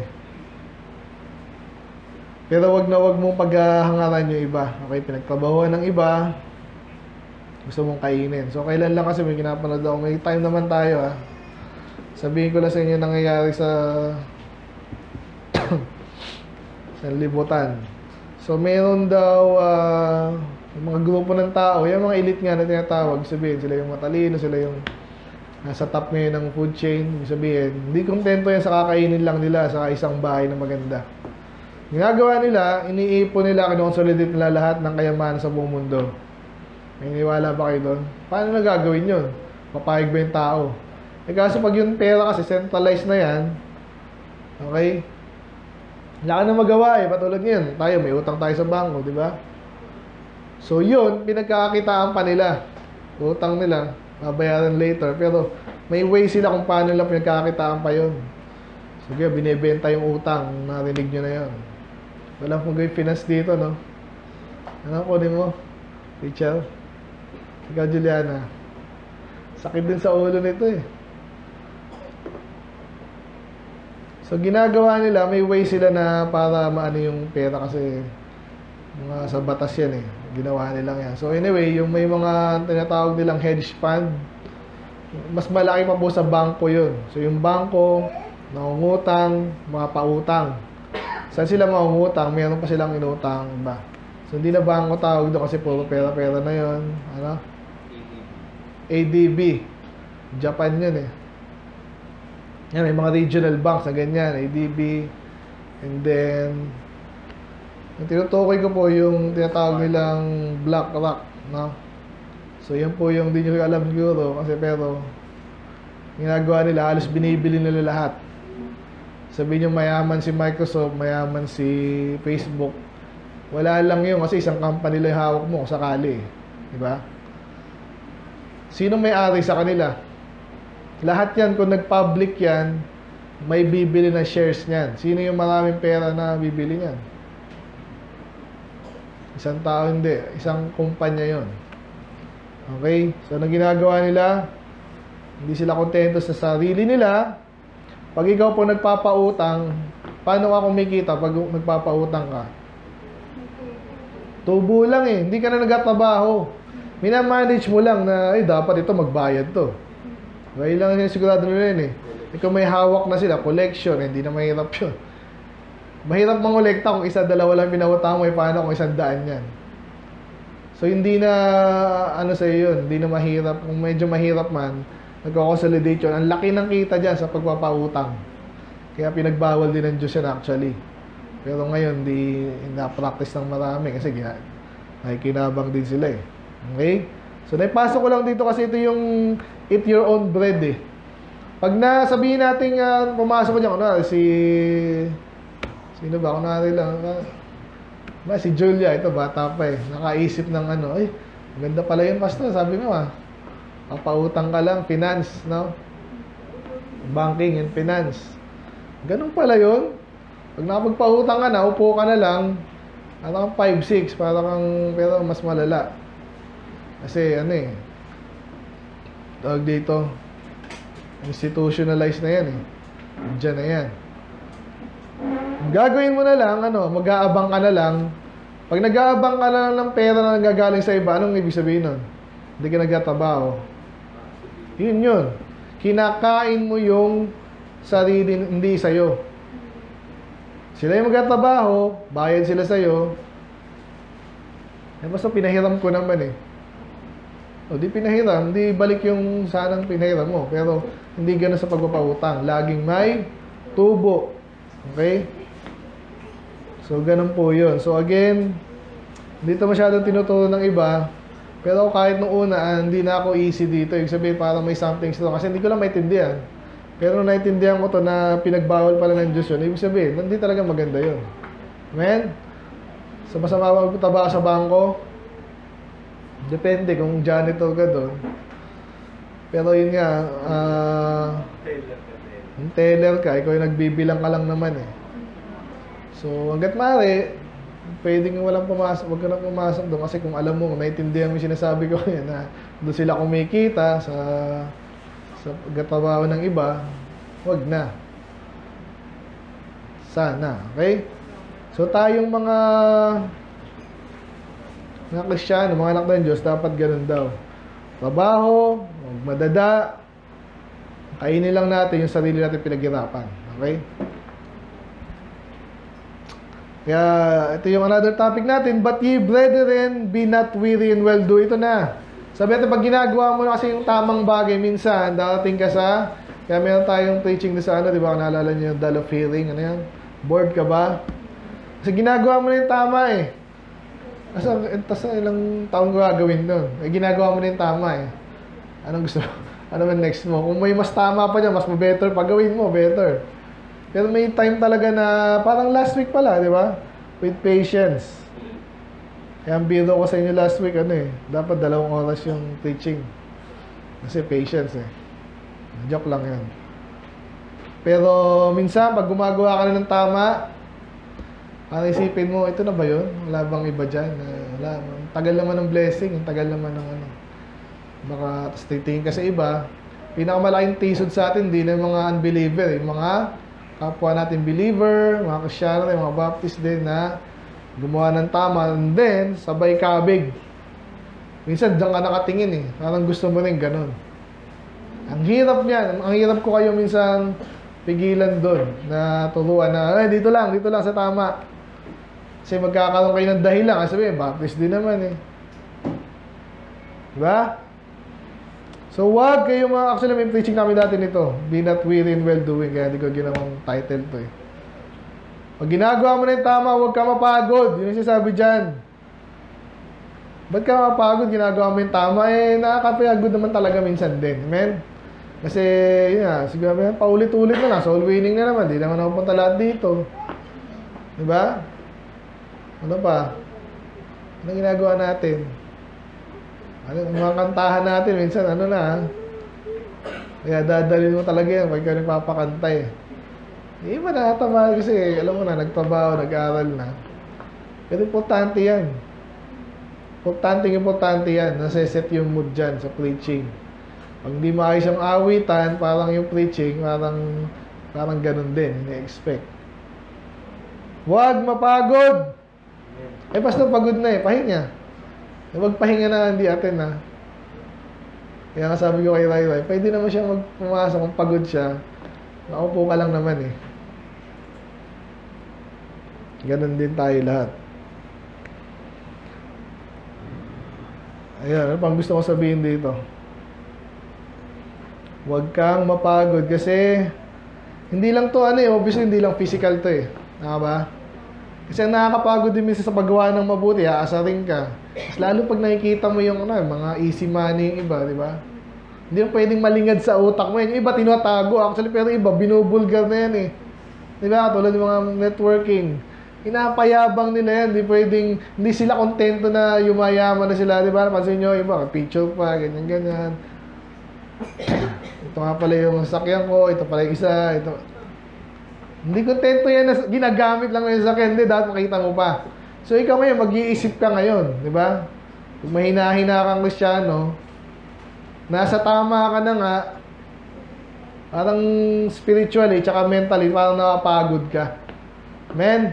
Pero wag na wag mong paghahangaran yung iba. Okay, pinagtrabahuan ng iba. gusto mong kainin. So, kailan lang kasi may kinapanood ako. May time naman tayo, ha. Sabihin ko lang sa inyo nangyayari sa sa libutan. So, meron daw uh, mga grupo ng tao, yung mga elite nga na tinatawag, sabihin, sila yung matalino, sila yung nasa top ngayon ng food chain, sabihin, hindi kontento yan sa kakainin lang nila sa isang bahay na maganda. Ginagawa nila, iniipon nila, kinonsolidate nila lahat ng kayamanan sa buong mundo. May niwala ba kayo doon? Paano na gagawin yun? Papayag ba yung tao? Eh kaso pag yung pera kasi centralized na yan, okay? Wala ka na magawa eh, patulad ngayon. Tayo, may utang tayo sa bangko, di ba? So yun, pinagkakakitaan pa nila. Utang nila, babayaran later. Pero may way sila kung paano nila pinagkakakitaan pa yun. Sige, binibenta yung utang. Narinig nyo na yun. Walang kung gawin finance dito, no? Ano kunin mo? Rachel? Ikaw, Juliana. Sakit din sa ulo nito eh. So, ginagawa nila, may way sila na para maano yung pera kasi mga sa batas yan eh. Ginawa nilang yan. So, anyway, yung may mga tinatawag nilang hedge fund, mas malaki pa po sa bangko yun. So, yung bangko, nangungutang, mga pautang. Saan sila mangungutang? Meron pa silang inutang, ba? So, hindi na bangko tawag doon kasi puro pera-pera na yun. Ano? A D B. Japan yun eh. Yan, may mga regional banks na ganyan, A D B. And then, yung tinutukoy ko po yung tinatawag nilang BlackRock, no? So, yan po yung hindi nyo alam siguro kasi pero ginagawa nila, halos binibili nila lahat. Sabihin nyo mayaman si Microsoft, mayaman si Facebook. Wala lang yun kasi isang company lang hawak mo kung sakali. Diba? Sino may-ari sa kanila? Lahat yan, kung nag-public yan, may bibili na shares niyan. Sino yung maraming pera na bibili niyan? Isang tao hindi. Isang kumpanya yon. Okay? So, anong ginagawa nila? Hindi sila kontento sa sarili nila. Pag ikaw po nagpapautang, paano ka kumikita pag nagpapautang ka? Tubo lang eh. Hindi ka na nagtatrabaho. Minamanage mo lang na, ay, dapat ito magbayad to. Okay lang yun, sigurado nila yun eh. Ikaw may hawak na sila, collection, hindi na mahirap yun. Mahirap mangolekta kung isa, dalawa lang pinautang mo, eh, paano kung isang daan yan. So, hindi na, ano sa'yo yun, hindi na mahirap. Kung medyo mahirap man, nagko-consolidate yun. Ang laki ng kita dyan sa pagpapautang. Kaya pinagbawal din ng Diyos yan actually. Pero ngayon, di na-practice ng marami kasi ay kinabang din sila eh. Okay? So, naipasok ko lang dito kasi ito yung eat your own bread eh. Pag nasabihin natin uh, pumasok ko dyan, kunwari si... Sino ba? Kunwari lang. Uh, ba, si Julia, ito bata pa eh. Nakaisip ng ano, ay, maganda pala yun, pastor. Sabi mo ah, papautang ka lang, finance, no? Banking and finance. Ganun pala yun. Pag nakapagpautang ka na, upo ka na lang, parang five six, parang pero mas malala. Kasi ano eh, tawag dito, institutionalized na yan eh. Diyan na yan. Gagawin mo na lang, ano, mag-aabang ka na lang. Pag nag-aabang ka na lang ng pera na nagagaling sa iba, anong ibig sabihin nun? Hindi ka nagtatrabaho. Yun yun. Kinakain mo yung sarili, hindi sa'yo. Sila yung magtatrabaho, bayad sila sa'yo. Eh, basta pinahiram ko naman eh. O di pinahiram, di balik yung sanang pinahiram mo. Pero hindi gano'n sa pagpapautang. Laging may tubo. Okay? So, ganun po yun. So, again, hindi ito masyadong tinuturo ng iba. Pero kahit nung una, ah, hindi na ako easy dito. Ibig sabihin, parang may something dito. Kasi hindi ko lang maintindihan. Pero nung naintindihan ko to na pinagbawal pala ng Diyos yun, ibig sabihin, hindi talaga maganda yun. Amen? So, masama magtaba sa bangko? Depende kung janitor ka doon. Pero yun nga, ah... Uh, teller ka, ikaw yung nagbibilang ka lang naman eh. So, hanggat maaari, pwedeng walang pumasok, wag ka na pumasok doon kasi kung alam mo, kung naiintindihan mo yung sinasabi ko yan, na doon sila kumikita sa sa pagtatrabaho ng iba, wag na. Sana, okay? So, tayong mga mga Kristiyano, mga anak ng Diyos, dapat ganun daw. trabaho, huwag madada. Kainin lang natin yung sarili natin pinaghirapan. Okay? Kaya, ito yung another topic natin. But ye, brethren, be not weary in well-do. Ito na. Sabi natin, pag ginagawa mo na kasi yung tamang bagay, minsan, darating ka sa, kaya meron tayong preaching na sa ano, di ba? Kung naalala niyo yung Dall of Hearing, ano yan? Bored ka ba? Kasi ginagawa mo na yung tama eh. Kasi, tas ilang taon ko gagawin doon. Eh, ginagawa mo na yung tama eh. Anong gusto mo? Ano man next mo? Kung may mas tama pa dyan, mas better, pagawin mo, better. Pero may time talaga na, parang last week pala, di ba? With patience. Kaya ang biro ko sa inyo last week, ano eh, dapat dalawang oras yung preaching. Kasi patience eh. Joke lang yan. Pero minsan, pag gumagawa ka na ng tama, parang isipin mo, ito na ba yun? Wala bang iba dyan? Uh, wala. Ang tagal naman ng blessing, ang tagal naman ng ano. Baka, tapos titingin ka sa iba, pinakamalaking tisod sa atin, di na yung mga unbeliever, yung mga kapwa natin believer, mga Kristyano, mga Baptist din na gumawa ng tama, and then, sabay kabig. Minsan, diyan ka nakatingin eh. Parang gusto mo rin ganun. Ang hirap niyan. Ang hirap ko kayo minsan pigilan doon na turuan na, eh, dito lang, dito lang sa tama. Kasi magkakaroon kayo ng dahilan. Kasi sabihin, Baptist din naman eh. Diba? So, wag kayo mga, actually may preaching namin dati nito, be not weary in well-doing, kaya hindi ko ginawang title to eh. Pag ginagawa mo na yung tama, huwag ka mapagod. Yun yung sinasabi dyan. Ba't ka mapagod? Ginagawa mo yung tama, eh, nakakapagod naman talaga minsan din. Amen? Kasi, yun nga, siguro, paulit-ulit na lang, soul winning na naman, di naman napunta lahat dito. Diba? Ano pa? Ano ginagawa natin? Ano, mga kantahan natin, minsan, ano na, ha? Kaya dadalhin mo talaga yan, pag ka nagpapakanta eh. Hindi ba nakatama kasi, alam mo na, nagtrabaho, nag-aaral na. Pero importante yan. Importante, importante yan. Nasa-set yung mood dyan sa preaching. Pag hindi maayos ang awitan, parang yung preaching, parang, parang ganun din, ini-expect. Huwag mapagod! Eh, basta pagod na eh, pahinga. Eh, magpahinga na, hindi atin na. Kaya nga sabi ko kay Rai Rai, pwede naman siya magpumasok kung pagod siya. Nakaupo ka lang naman eh. Ganon din tayo lahat. Ayan, ano pang gusto ko sabihin dito? Huwag kang mapagod kasi hindi lang to ano eh, obviously hindi lang physical to eh. Tama ba? Kasi ang nakakapagod din minsan sa paggawa ng mabuti, aasarin ka. Mas lalo pag nakikita mo yung ano, mga easy money yung iba, di ba? Hindi mo pwedeng malingad sa utak mo. Yung iba tinatago actually, pero iba binubulgar na yan eh. Di ba? Tulad ng mga networking. Inapayabang nila yan. Hindi pwedeng, hindi sila kontento na yumayaman na sila, di ba? Pansin nyo, iba, picture pa, ganyan-ganyan. Ito nga pala yung sakyan ko, ito pala yung isa, ito. Hindi kontento yan na ginagamit lang yung sakyan, hindi, dapat makita mo pa. So, ikaw ngayon, mag-iisip ka ngayon, di ba? Kung mahina-hina kang Kristyano, nasa tama ka na nga, parang spiritually, tsaka mentally, parang nakapagod ka. Amen?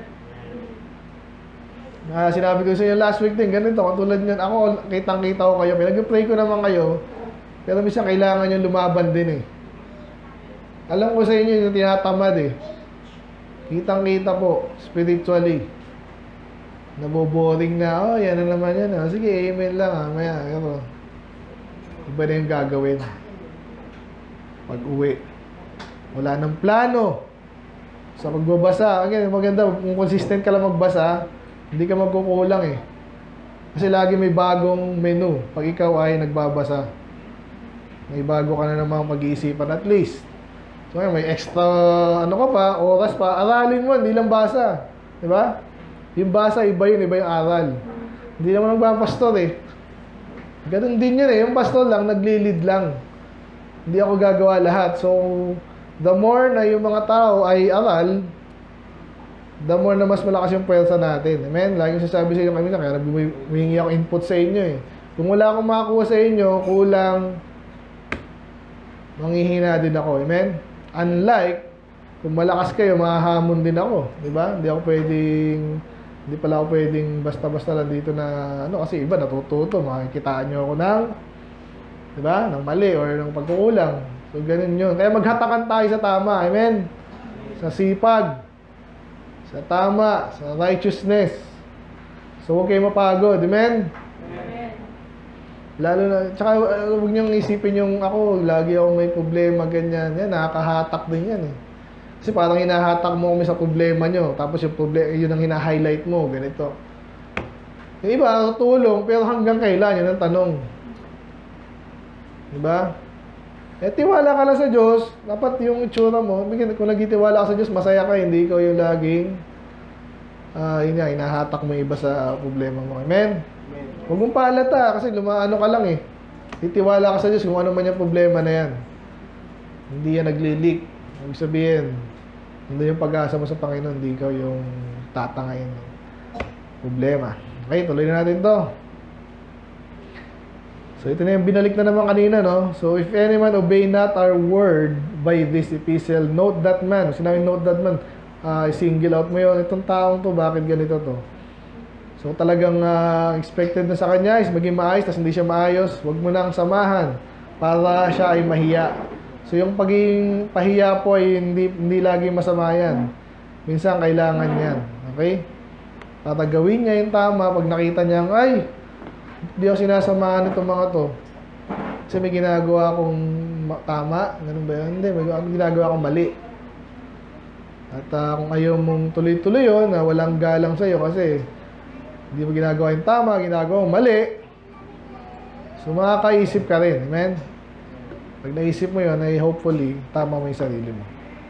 Na sinabi ko sa inyo last week din, ganito, katulad nyan, ako, kitang-kita ko kayo, pinag-pray ko naman kayo, pero minsan kailangan nyo lumaban din eh. Alam ko sa inyo yung tinatamad eh. Kitang-kita po, spiritually. Naboboring na, oh, yan na naman yan. Oh. Sige, amen lang ha, maya, pero iba na yung gagawin. Pag uwi, wala nang plano. Sa pagbabasa, again, maganda, kung consistent ka lang magbasa, hindi ka magkukulang eh. Kasi lagi may bagong menu pag ikaw ay nagbabasa. May bago ka na namang pag-iisipan at least. So, may extra, ano ka pa, oras pa, aralin mo, hindi lang basa. Diba? Yung basa, iba yun, iba yung aral. Hindi naman nagpapastor eh. Ganun din yun eh, yung pastor lang, nagli-lead lang. Hindi ako gagawa lahat. So, the more na yung mga tao ay aral, the more na mas malakas yung pwersa natin. Amen? Laging sasabi sa inyo kami na, kaya humingi ako input sa inyo eh. Kung wala akong makakuha sa inyo, kulang, manghihina din ako. Amen? Unlike, kung malakas kayo, mahahamon din ako. Diba? Hindi ako pwedeng, hindi pala ako pwedeng basta-basta lang dito na, ano, kasi iba natututo. Makikitaan nyo ako ng Diba? Ng mali or ng pagkukulang. So, ganun yun. Kaya maghatakan tayo sa tama. Amen? Sa sipag. Sa tama. Sa righteousness. So, huwag kayo mapagod. Amen? Amen. Lalo na, tsaka uh, huwag niyong isipin yung ako, lagi akong may problema, ganyan. Yan, nakakahatak din yan eh. Kasi parang hinahatak mo kami sa problema nyo. Tapos yung problema, yun ang hina-highlight mo. Ganito. Yung iba, tulong, pero hanggang kailan? Yun ang tanong. Diba? Eh, tiwala ka lang sa Diyos. Dapat yung itsura mo, kung nagtitiwala ka sa Diyos, masaya ka. Hindi ikaw yung laging, ah, uh, yun nga, hinahatak mo iba sa problema mo. Amen? Huwag mong paalata kasi lumaano ka lang eh. Titiwala ka sa Diyos kung ano man yung problema na yan. Hindi yan nagli-leak. Ibig sabihin, hindi yung pag-asa mo sa Panginoon, hindi ikaw yung tatangayin ng problema. Okay, tuloy na natin to. So, ito na yung binalik na naman kanina, no? So, if any man obey not our word by this epistle, note that man. Sinabi note that man, uh, single out mo yun. Itong taong to, bakit ganito to? So, talagang uh, expected na sa kanya is maging maayos, tas hindi siya maayos. Huwag mo nang samahan para siya ay mahiya. So, yung pagiging pahiya po ay hindi, hindi lagi masama yan. Minsan, kailangan yan. Okay? Para gawin niya yung tama, pag nakita niya, ay, hindi ako sinasamahan itong mga to. Kasi may ginagawa akong tama. Ganun ba yun? Hindi, may ginagawa akong mali. At uh, kung ayaw mong tuloy-tuloy yun, na walang galang sa'yo kasi hindi mo ginagawa yung tama, ginagawa mong mali. So, makakaisip ka rin. Amen? Pag naisip mo yun, ay hopefully, tama mo yung sarili mo.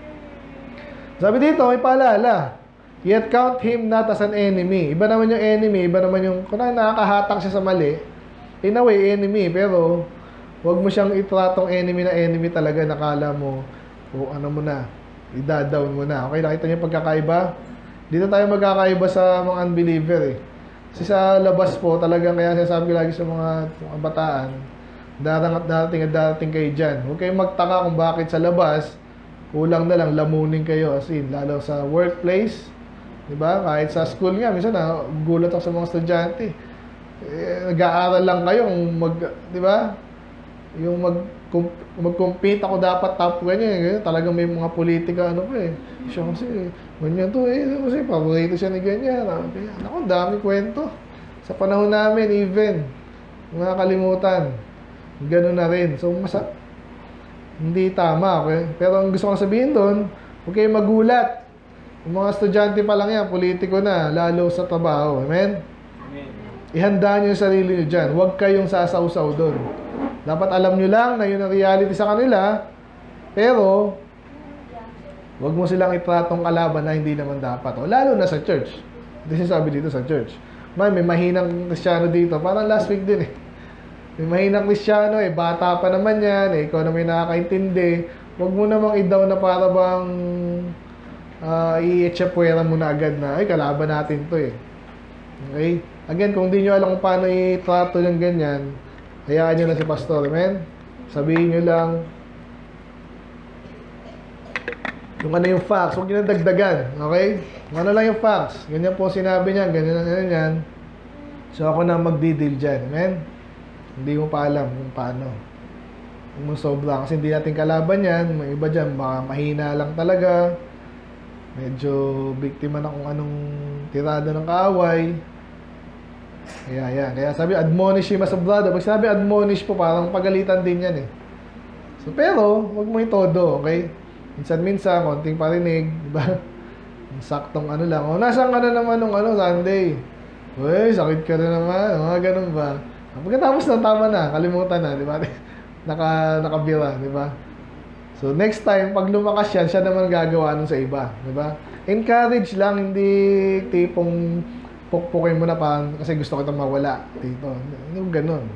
Sabi dito, may paalala. Yet count him not as an enemy. Iba naman yung enemy, iba naman yung, kung nakakahatak siya sa mali, in a way, enemy, pero huwag mo siyang itratong enemy na enemy talaga, nakala mo, o ano mo na, i-down mo na. Okay, nakita niyo yung pagkakaiba? Dito tayo magkakaiba sa mga unbeliever eh. Kasi sa labas po, talagang kaya sinasabi ko lagi sa mga, mga bataan, darating at darating at darating kayo dyan. Huwag kayong magtaka kung bakit sa labas, kulang na lang, lamunin kayo, as in, lalo sa workplace, diba? Kahit sa school nga, minsan na gulat ako sa mga estudyante. Eh, nag-aaral lang kayo kung mag, diba? Yung mag mag-compete ako dapat top ganyan, ganyan. Talagang may mga politika ano pa eh. Siya kasi ganyan to eh, kasi paborito siya ni ganyan. Okay. Ako, dami kwento. Sa panahon namin even mga kalimutan. Ganoon na rin. So masa hindi tama, okay? Pero ang gusto ko sabihin doon, huwag kayong magulat. Yung mga estudyante pa lang yan, politiko na, lalo sa trabaho. Amen? Amen. Ihanda nyo yung sarili nyo dyan. Huwag kayong sasawsaw doon. Dapat alam nyo lang na yun ang reality sa kanila, pero huwag mo silang itratong kalaban na hindi naman dapat. O, lalo na sa church. Ito sinasabi dito sa church. Man, may mahinang Kristiyano dito. Parang last week din eh. May mahinang Kristiyano eh. Bata pa naman yan eh. Ikaw na may nakakaintindi. Huwag mo namang i-down na para bang Uh, i-etchapuera mo na agad na, ay, kalaban natin to eh. Okay? Again, kung di nyo alam kung paano i-trato ng ganyan, hayaan nyo na si Pastor, amen? Sabihin nyo lang, yung ano yung facts, huwag nyo na dagdagan, okay? Kung ano lang yung facts, ganyan po sinabi niyan, ganyan na ganyan yan. So ako na magdi-deal dyan, amen? Hindi mo pa alam kung paano. Kung sobra, kasi hindi natin kalaban yan, may iba dyan, baka mahina lang talaga. Medyo biktima na kung anong tirada ng kaaway. Kaya yan. Kaya sabi, admonish him as a brother. Pag sabi admonish po, parang pagalitan din yan eh. So, pero, wag mo itodo, okay? Minsan-minsan, konting parinig, diba? Saktong ano lang. O, nasaan ka na naman nung ano, Sunday? Uy, sakit ka na naman. Mga ganun ba? Pagkatapos na, tama na. Kalimutan na, diba? Naka, nakabira, diba? So, next time, pag lumakas yan, siya naman gagawa nun sa iba. Diba? Encourage lang, hindi tipong pukpukin mo na pa kasi gusto ko itong mawala. Dito. Yung ganun.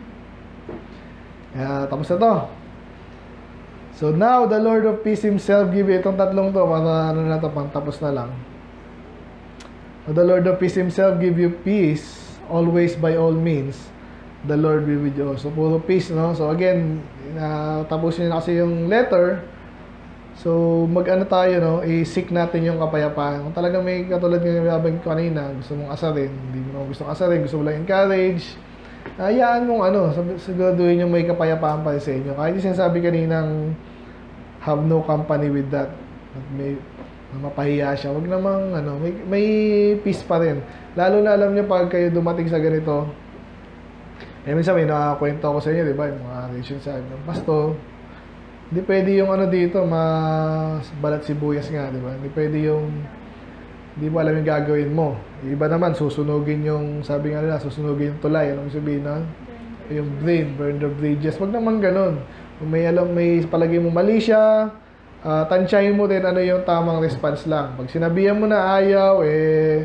Kaya, tapos na to. So, now, the Lord of Peace Himself give you itong tatlong to, para ano na to, pang tapos na lang. So, the Lord of Peace Himself give you peace, always by all means. The Lord be with you. So, puro peace, no? So, again, na tapusin na kasi yung letter. So, mag-ano tayo, no? I-seek natin yung kapayapaan. Kung talagang may katulad ng nababang ko kanina, gusto mong asarin, hindi mo naman gusto asarin, gusto mo lang encourage, hayaan mong ano, sab- siguraduhin yung may kapayapaan pa rin sa inyo. Kahit yung sinasabi kaninang have no company with that. At may na mapahiya siya. Wag namang ano, may, may peace pa rin. Lalo na alam niyo pag kayo dumating sa ganito. Eh minsan may nakakwento ako sa inyo, di ba? Yung mga relation sa ng pasto. Hindi pwede yung ano dito, mas balat sibuyas nga, di ba? Hindi pwede yung hindi mo alam yung gagawin mo. Yung iba naman, susunugin yung, sabi nga nila, susunugin yung tulay. Anong sabihin na? Yung brain, burn the bridges. Wag naman ganun. Kung may alam, may palagay mo mali siya, uh, tansyahin mo din ano yung tamang response lang. Pag sinabihan mo na ayaw, eh,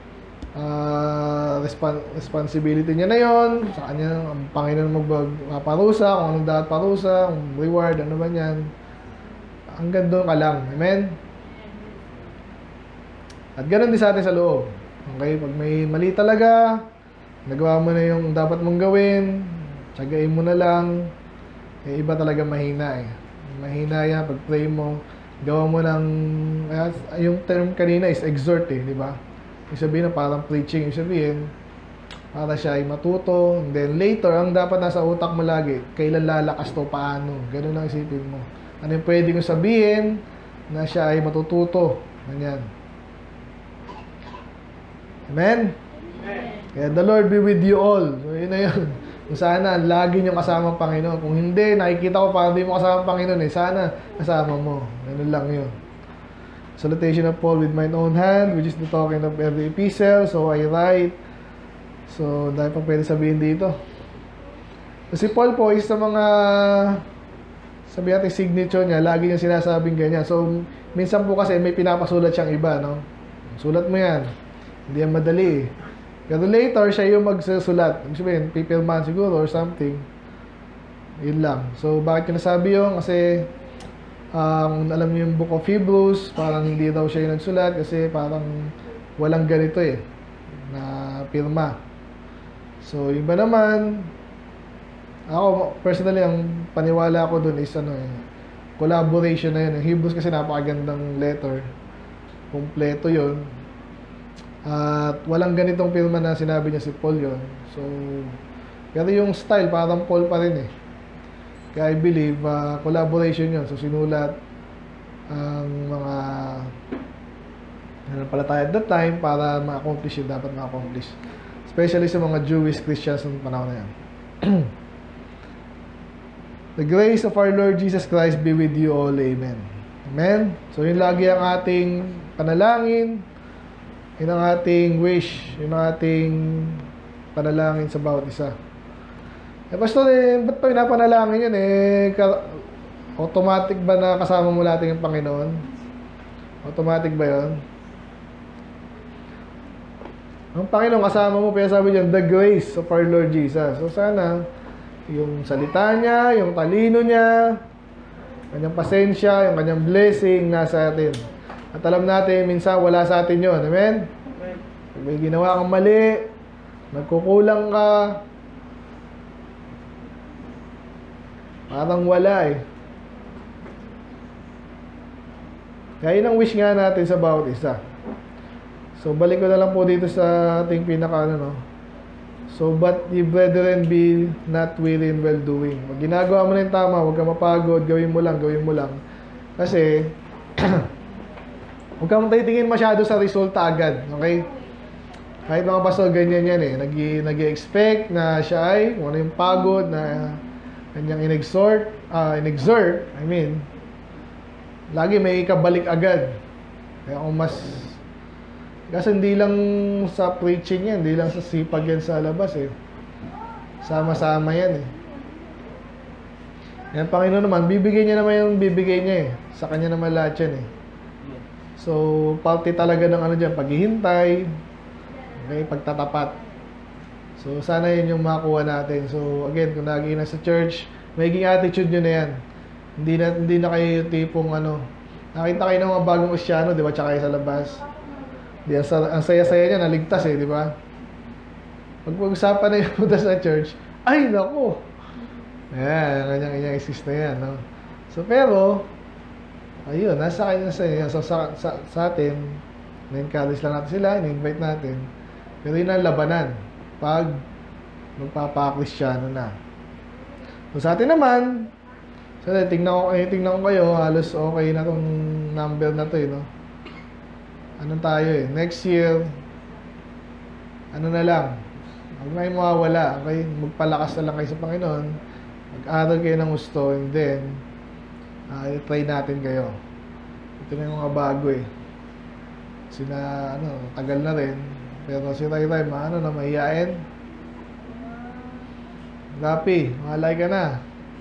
uh, respon- responsibility niya na yon. Sa kanya, ang Panginoon magpaparusa, kung anong dapat parusa, kung reward, ano ba yan. Hanggang doon ka lang. Amen? At ganoon din sa atin sa loob. Okay? Pag may mali talaga, nagawa mo na yung dapat mong gawin, tsagain mo na lang, eh, iba talaga mahina eh. Mahina yan, pag pray mo, gawa mo ng, uh, yung term kanina is exhort eh, di ba? Ibig sabihin na parang preaching, ibig sabihin, para siya ay matuto, and then later, ang dapat nasa utak mo lagi, kailan lalakas to, paano, ganun ang isipin mo. Ano yung pwede kong sabihin, na siya ay matututo, ganyan. Amen? Kaya the Lord be with you all. So, yun na yun. Kung sana, lagi nyo kasama ang Panginoon. Kung hindi, nakikita ko parang hindi mo kasama ang Panginoon eh. Sana, kasama mo. Ganun lang yun. Salutation of Paul with mine own hand, which is the token of every epistle. So, I write. So, dahil pa pwede sabihin dito. Kasi Paul po is sa mga, sabi natin signature niya, lagi niya sinasabing ganyan. So, minsan po kasi may pinapasulat siyang iba, no? Sulat mo yan. Hindi yan madali eh. Pero later, siya yung magsusulat. Ibig sabihin, pipirmahan siguro or something. Yun lang. So, bakit ko nasabi yun? Kasi, um, alam niyo yung Book of Hebrews, parang hindi daw siya yung nagsulat kasi parang walang ganito eh, na pirma. So, iba naman, ako, personally, ang paniwala ko dun is ano eh, collaboration na yun. Yung Hebrews kasi napakagandang letter. Kompleto yun. At walang ganitong pirma na sinabi niya si Paul yun. So, pero yung style parang Paul pa rin eh. Kaya I believe uh, collaboration yun. So sinulat ang mga ano pala tayo at that time para ma-accomplish yung dapat ma-accomplish. Especially sa mga Jewish Christians ng panahon na yan. The grace of our Lord Jesus Christ be with you all. Amen. Amen. So yun lagi ang ating panalangin. Yun ang ating wish, yun ang ating panalangin sa bawat isa. Eh, Pastor, eh, ba't pa pinapanalangin yun? Eh, ka- automatic ba na kasama mo natin yung Panginoon? Automatic ba yun? Ang Panginoon kasama mo, kaya sabi dyan, the grace of our Lord Jesus. So, sana, yung salita niya, yung talino niya, kanyang pasensya, yung kanyang blessing nasa atin. At alam natin, minsan wala sa atin yun. Amen? Pag may ginawa kang mali, nagkukulang ka, parang wala eh. Kaya yun ang wish nga natin sa bawat isa. So, balik ko na lang po dito sa ating pinaka ano, no? So, but ye brethren be not weary in well doing. Pag ginagawa mo na yung tama, huwag ka mapagod, gawin mo lang, gawin mo lang. Kasi, huwag kang titingin masyado sa resulta agad, okay? Kahit mga pastor, ganyan yan eh. Nag-i-expect na siya ay, kung ano yung pagod, na kanyang in-exhort, uh, in-exert, I mean, lagi may ikabalik agad. Kaya kung mas, kasi hindi lang sa preaching yan, hindi lang sa sipag yan sa labas eh. Sama-sama yan eh. Yan, Panginoon naman, bibigay niya naman yung bibigay niya eh. Sa kanya naman lahat yan eh. So, parte talaga ng ano dyan, paghihintay, okay, pagtatapat. So, sana yun yung makuha natin. So, again, kung lagi na sa church, magiging attitude nyo na yan. Hindi na, hindi na kayo yung tipong ano, nakita kayo ng mga bagong Kristyano, di ba, tsaka kayo sa labas. Di, ang, ang saya-saya niya, naligtas eh, di ba? Pag pag-usapan na yung punta sa church, ay, naku! Ayan, kanyang-kanyang exist na yan, no? So, pero, ayun, nasa kanya sa inyo. So, sa, sa, sa atin, na-encourage lang natin sila, in-invite natin. Pero yun ang labanan. Pag magpapakristyano na. So sa atin naman, so tingnan ko, eh, tingnan ko kayo, halos okay na tong number na to eh, no? Anong tayo eh? Next year, ano na lang, huwag na yung mawawala, okay? Magpalakas na lang kayo sa Panginoon, mag-aral kayo ng gusto, and then, uh, try natin kayo. Ito na yung mga bago eh. Sina, ano, tagal na rin, pero si Ray Ray, ano na, mahihain. Rapi, malay ka na.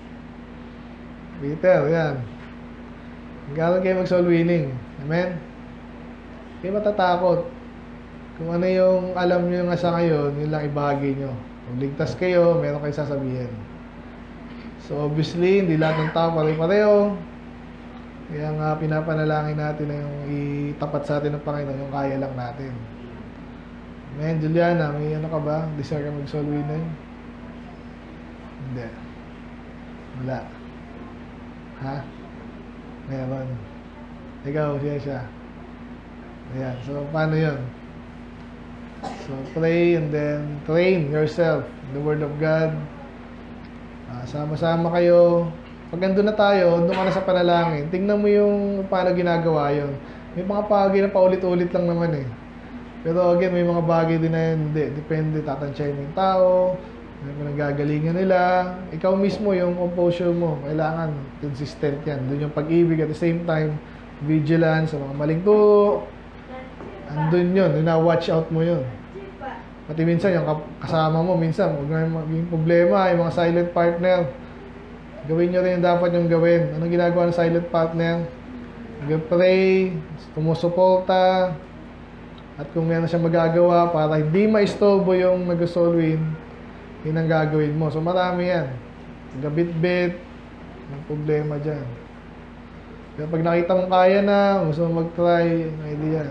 Peter, yan. Mag-aral kayo mag-soul winning. Amen? Kayo matatakot. Kung ano yung alam nyo nga sa ngayon, yun lang ibahagi nyo. Kung ligtas kayo, meron kayo sasabihin. So obviously, hindi lahat ng tao pare-pareho. Kaya nga pinapanalangin natin na yung itapat sa atin ng Panginoon, yung kaya lang natin. Amen, Juliana, may ano ka ba? Desire ka mag-soul winning? Hindi. Wala. Ha? Meron. Ikaw, siya siya. Ayan. So, paano yun? So, pray and then train yourself in the Word of God. Uh, sama-sama kayo. Pag nandun na tayo, doon ka na sa panalangin. Tingnan mo yung paano ginagawa yun. May mga bagay na paulit-ulit lang naman eh. Pero again, may mga bagay din na yun. Hindi. Depende. Tatansyahin mo yung tao. May pinagagalingan nila. Ikaw mismo, yung composure mo, kailangan consistent yan. Doon yung pag-ibig at the same time, vigilance sa mga maling turo. Andun yun, na-watch out mo yun. Pati minsan, yung kasama mo, minsan, huwag na maging problema, yung mga silent partner. Gawin nyo rin yung dapat yung gawin. Anong ginagawa ng silent partner? Nag-pray, tumusuporta, at kung meron siyang magagawa para hindi ma-istorbo yung nag-soul win, yun ang gagawin mo. So marami yan. Gabit-bit, may problema dyan. Pero pag nakita mong kaya na, gusto mo mag-try, may idea.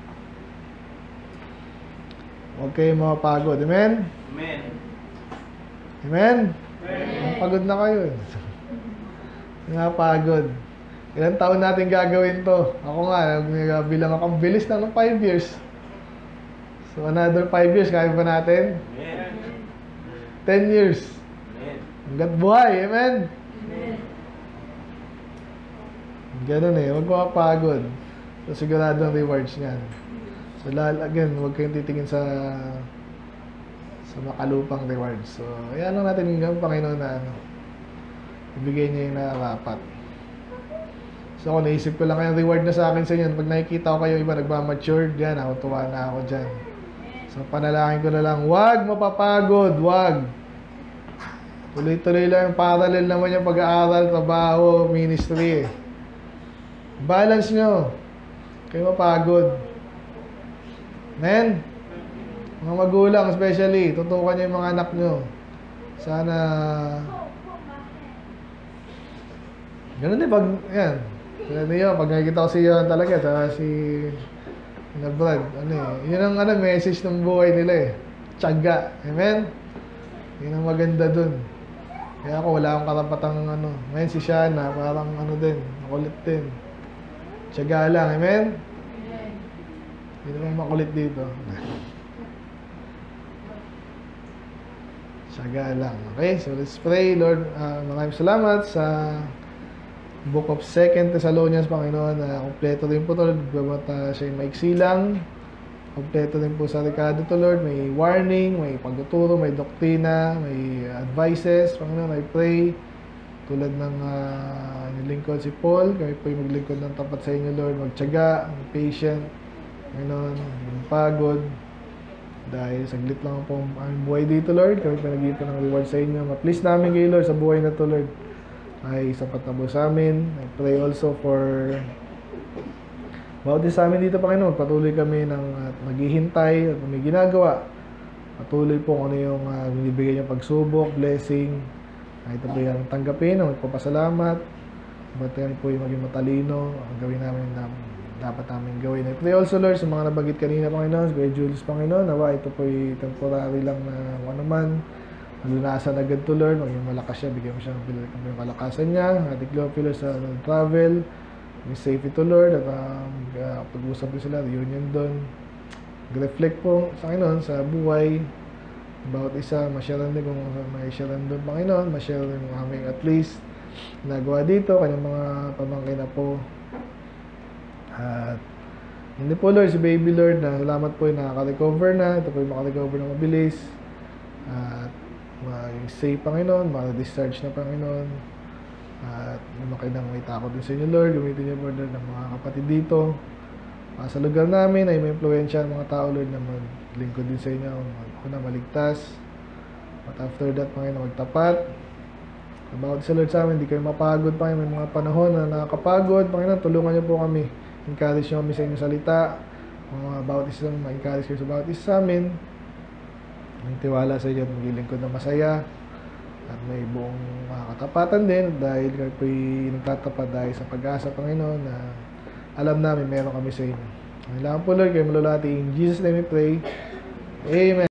Huwag kayo mapagod. Amen? Amen. Amen? Amen. Pagod na kayo eh. Napagod. Ilang taon natin gagawin to? Ako nga, bilang ako, bilis lang ng five years. So another five years, kaya pa natin? Amen. ten years. Amen. Hanggat buhay. Amen? Ganun eh. Huwag mapagod. So sigurado ang rewards niyan. So again, huwag kayong titingin sa sa makalupang rewards. So ayan lang natin yung Panginoon na ano, ibigay niya yung narapat. So ako naisip ko lang kayong reward na sa akin sa inyo. Pag nakikita ko kayo iba nagmamature, yan ako, tuwa na ako dyan. So panalangin ko na lang, wag mapapagod, wag. Tuloy-tuloy lang, parallel naman yung pag-aaral, trabaho, ministry. Balance nyo. Kayo mapagod. Amen? Mga magulang especially, tutukan nyo yung mga anak nyo. Sana ganun din pag, yan. Kaya niyo, pag nakikita ko si Yohan talaga, saka si na Brad, ano eh, yun ang ano, message ng buhay nila eh. Tiyaga. Amen? Yun ang maganda dun. Kaya ako, wala akong karapatang ano. Ngayon si Shana, parang ano din, makulit din. Tiyaga lang. Amen? Hindi naman makulit dito. Tiyaga lang. Okay, so let's pray. Lord, uh, maraming salamat sa Book of Second Thessalonians, Panginoon, na uh, kompleto rin po to, Lord. Babat uh, siya yung maiksi lang. Kompleto rin po sa rekado to, Lord. May warning, may pagtuturo, may doktrina, may advices. Panginoon, I pray. Tulad ng uh, lingkod si Paul, kami po yung maglingkod ng tapat sa inyo, Lord. Magtiyaga, patient. Panginoon, pagod. Dahil saglit lang po ang aming buhay dito, Lord. Kami pinag-iipon ng reward sa inyo. Ma-please namin kayo, Lord, sa buhay na to, Lord. Ay sapat na po sa amin. I pray also for bawat isa sa amin dito, Panginoon. Patuloy kami ng uh, maghihintay at may ginagawa. Patuloy po kung ano yung uh, binibigay niyong pagsubok, blessing. Ay ito po yung tanggapin, magpapasalamat. Ba't yan po yung maging matalino. Ang gawin namin na dapat namin gawin. I pray also, Lord, sa mga nabanggit kanina, Panginoon, Kuya Julius, Panginoon, nawa ito po yung temporary lang na ano man. Malunasan agad to, Lord. Maging malakas siya, bigyan mo siya ng kalakasan niya. Ating Cleophilus sa uh, travel. May safety to, Lord. At um, uh, pag-usap ko sila, reunion doon. Reflect po sa Panginoon sa buhay. bawat isa, ma-share din kung may share doon, Panginoon, ma-share din yung aming at least nagawa dito, kanyang mga pamangkin na po. At hindi po Lord, si baby Lord, na salamat po yung nakaka-recover na, ito po yung maka-recover na mabilis. At maging safe, Panginoon, maka-discharge na, Panginoon. At lumaki nang may takot din sa inyo Lord, gamitin niyo po Lord ng mga kapatid dito. Uh, sa lugar namin ay may impluensya ng mga tao Lord na maglingkod din sa inyo, una maligtas, at after that Panginoon magtapat. Bawat isa Lord sa amin, hindi kayo mapagod Panginoon, may mga panahon na nakakapagod Panginoon, tulungan niyo po kami, encourage niyo kami sa inyong salita, mga bawat isa lang ma-encourage kayo sa bawat isa sa amin, may tiwala sa inyo at maglilingkod na masaya at may buong mga katapatan din dahil kayo po'y nagtatapat dahil sa pag-asa Panginoon na alam namin meron kami sa inyo. Kailangan po Lord, kayo malulati. In Jesus' name we pray. Amen.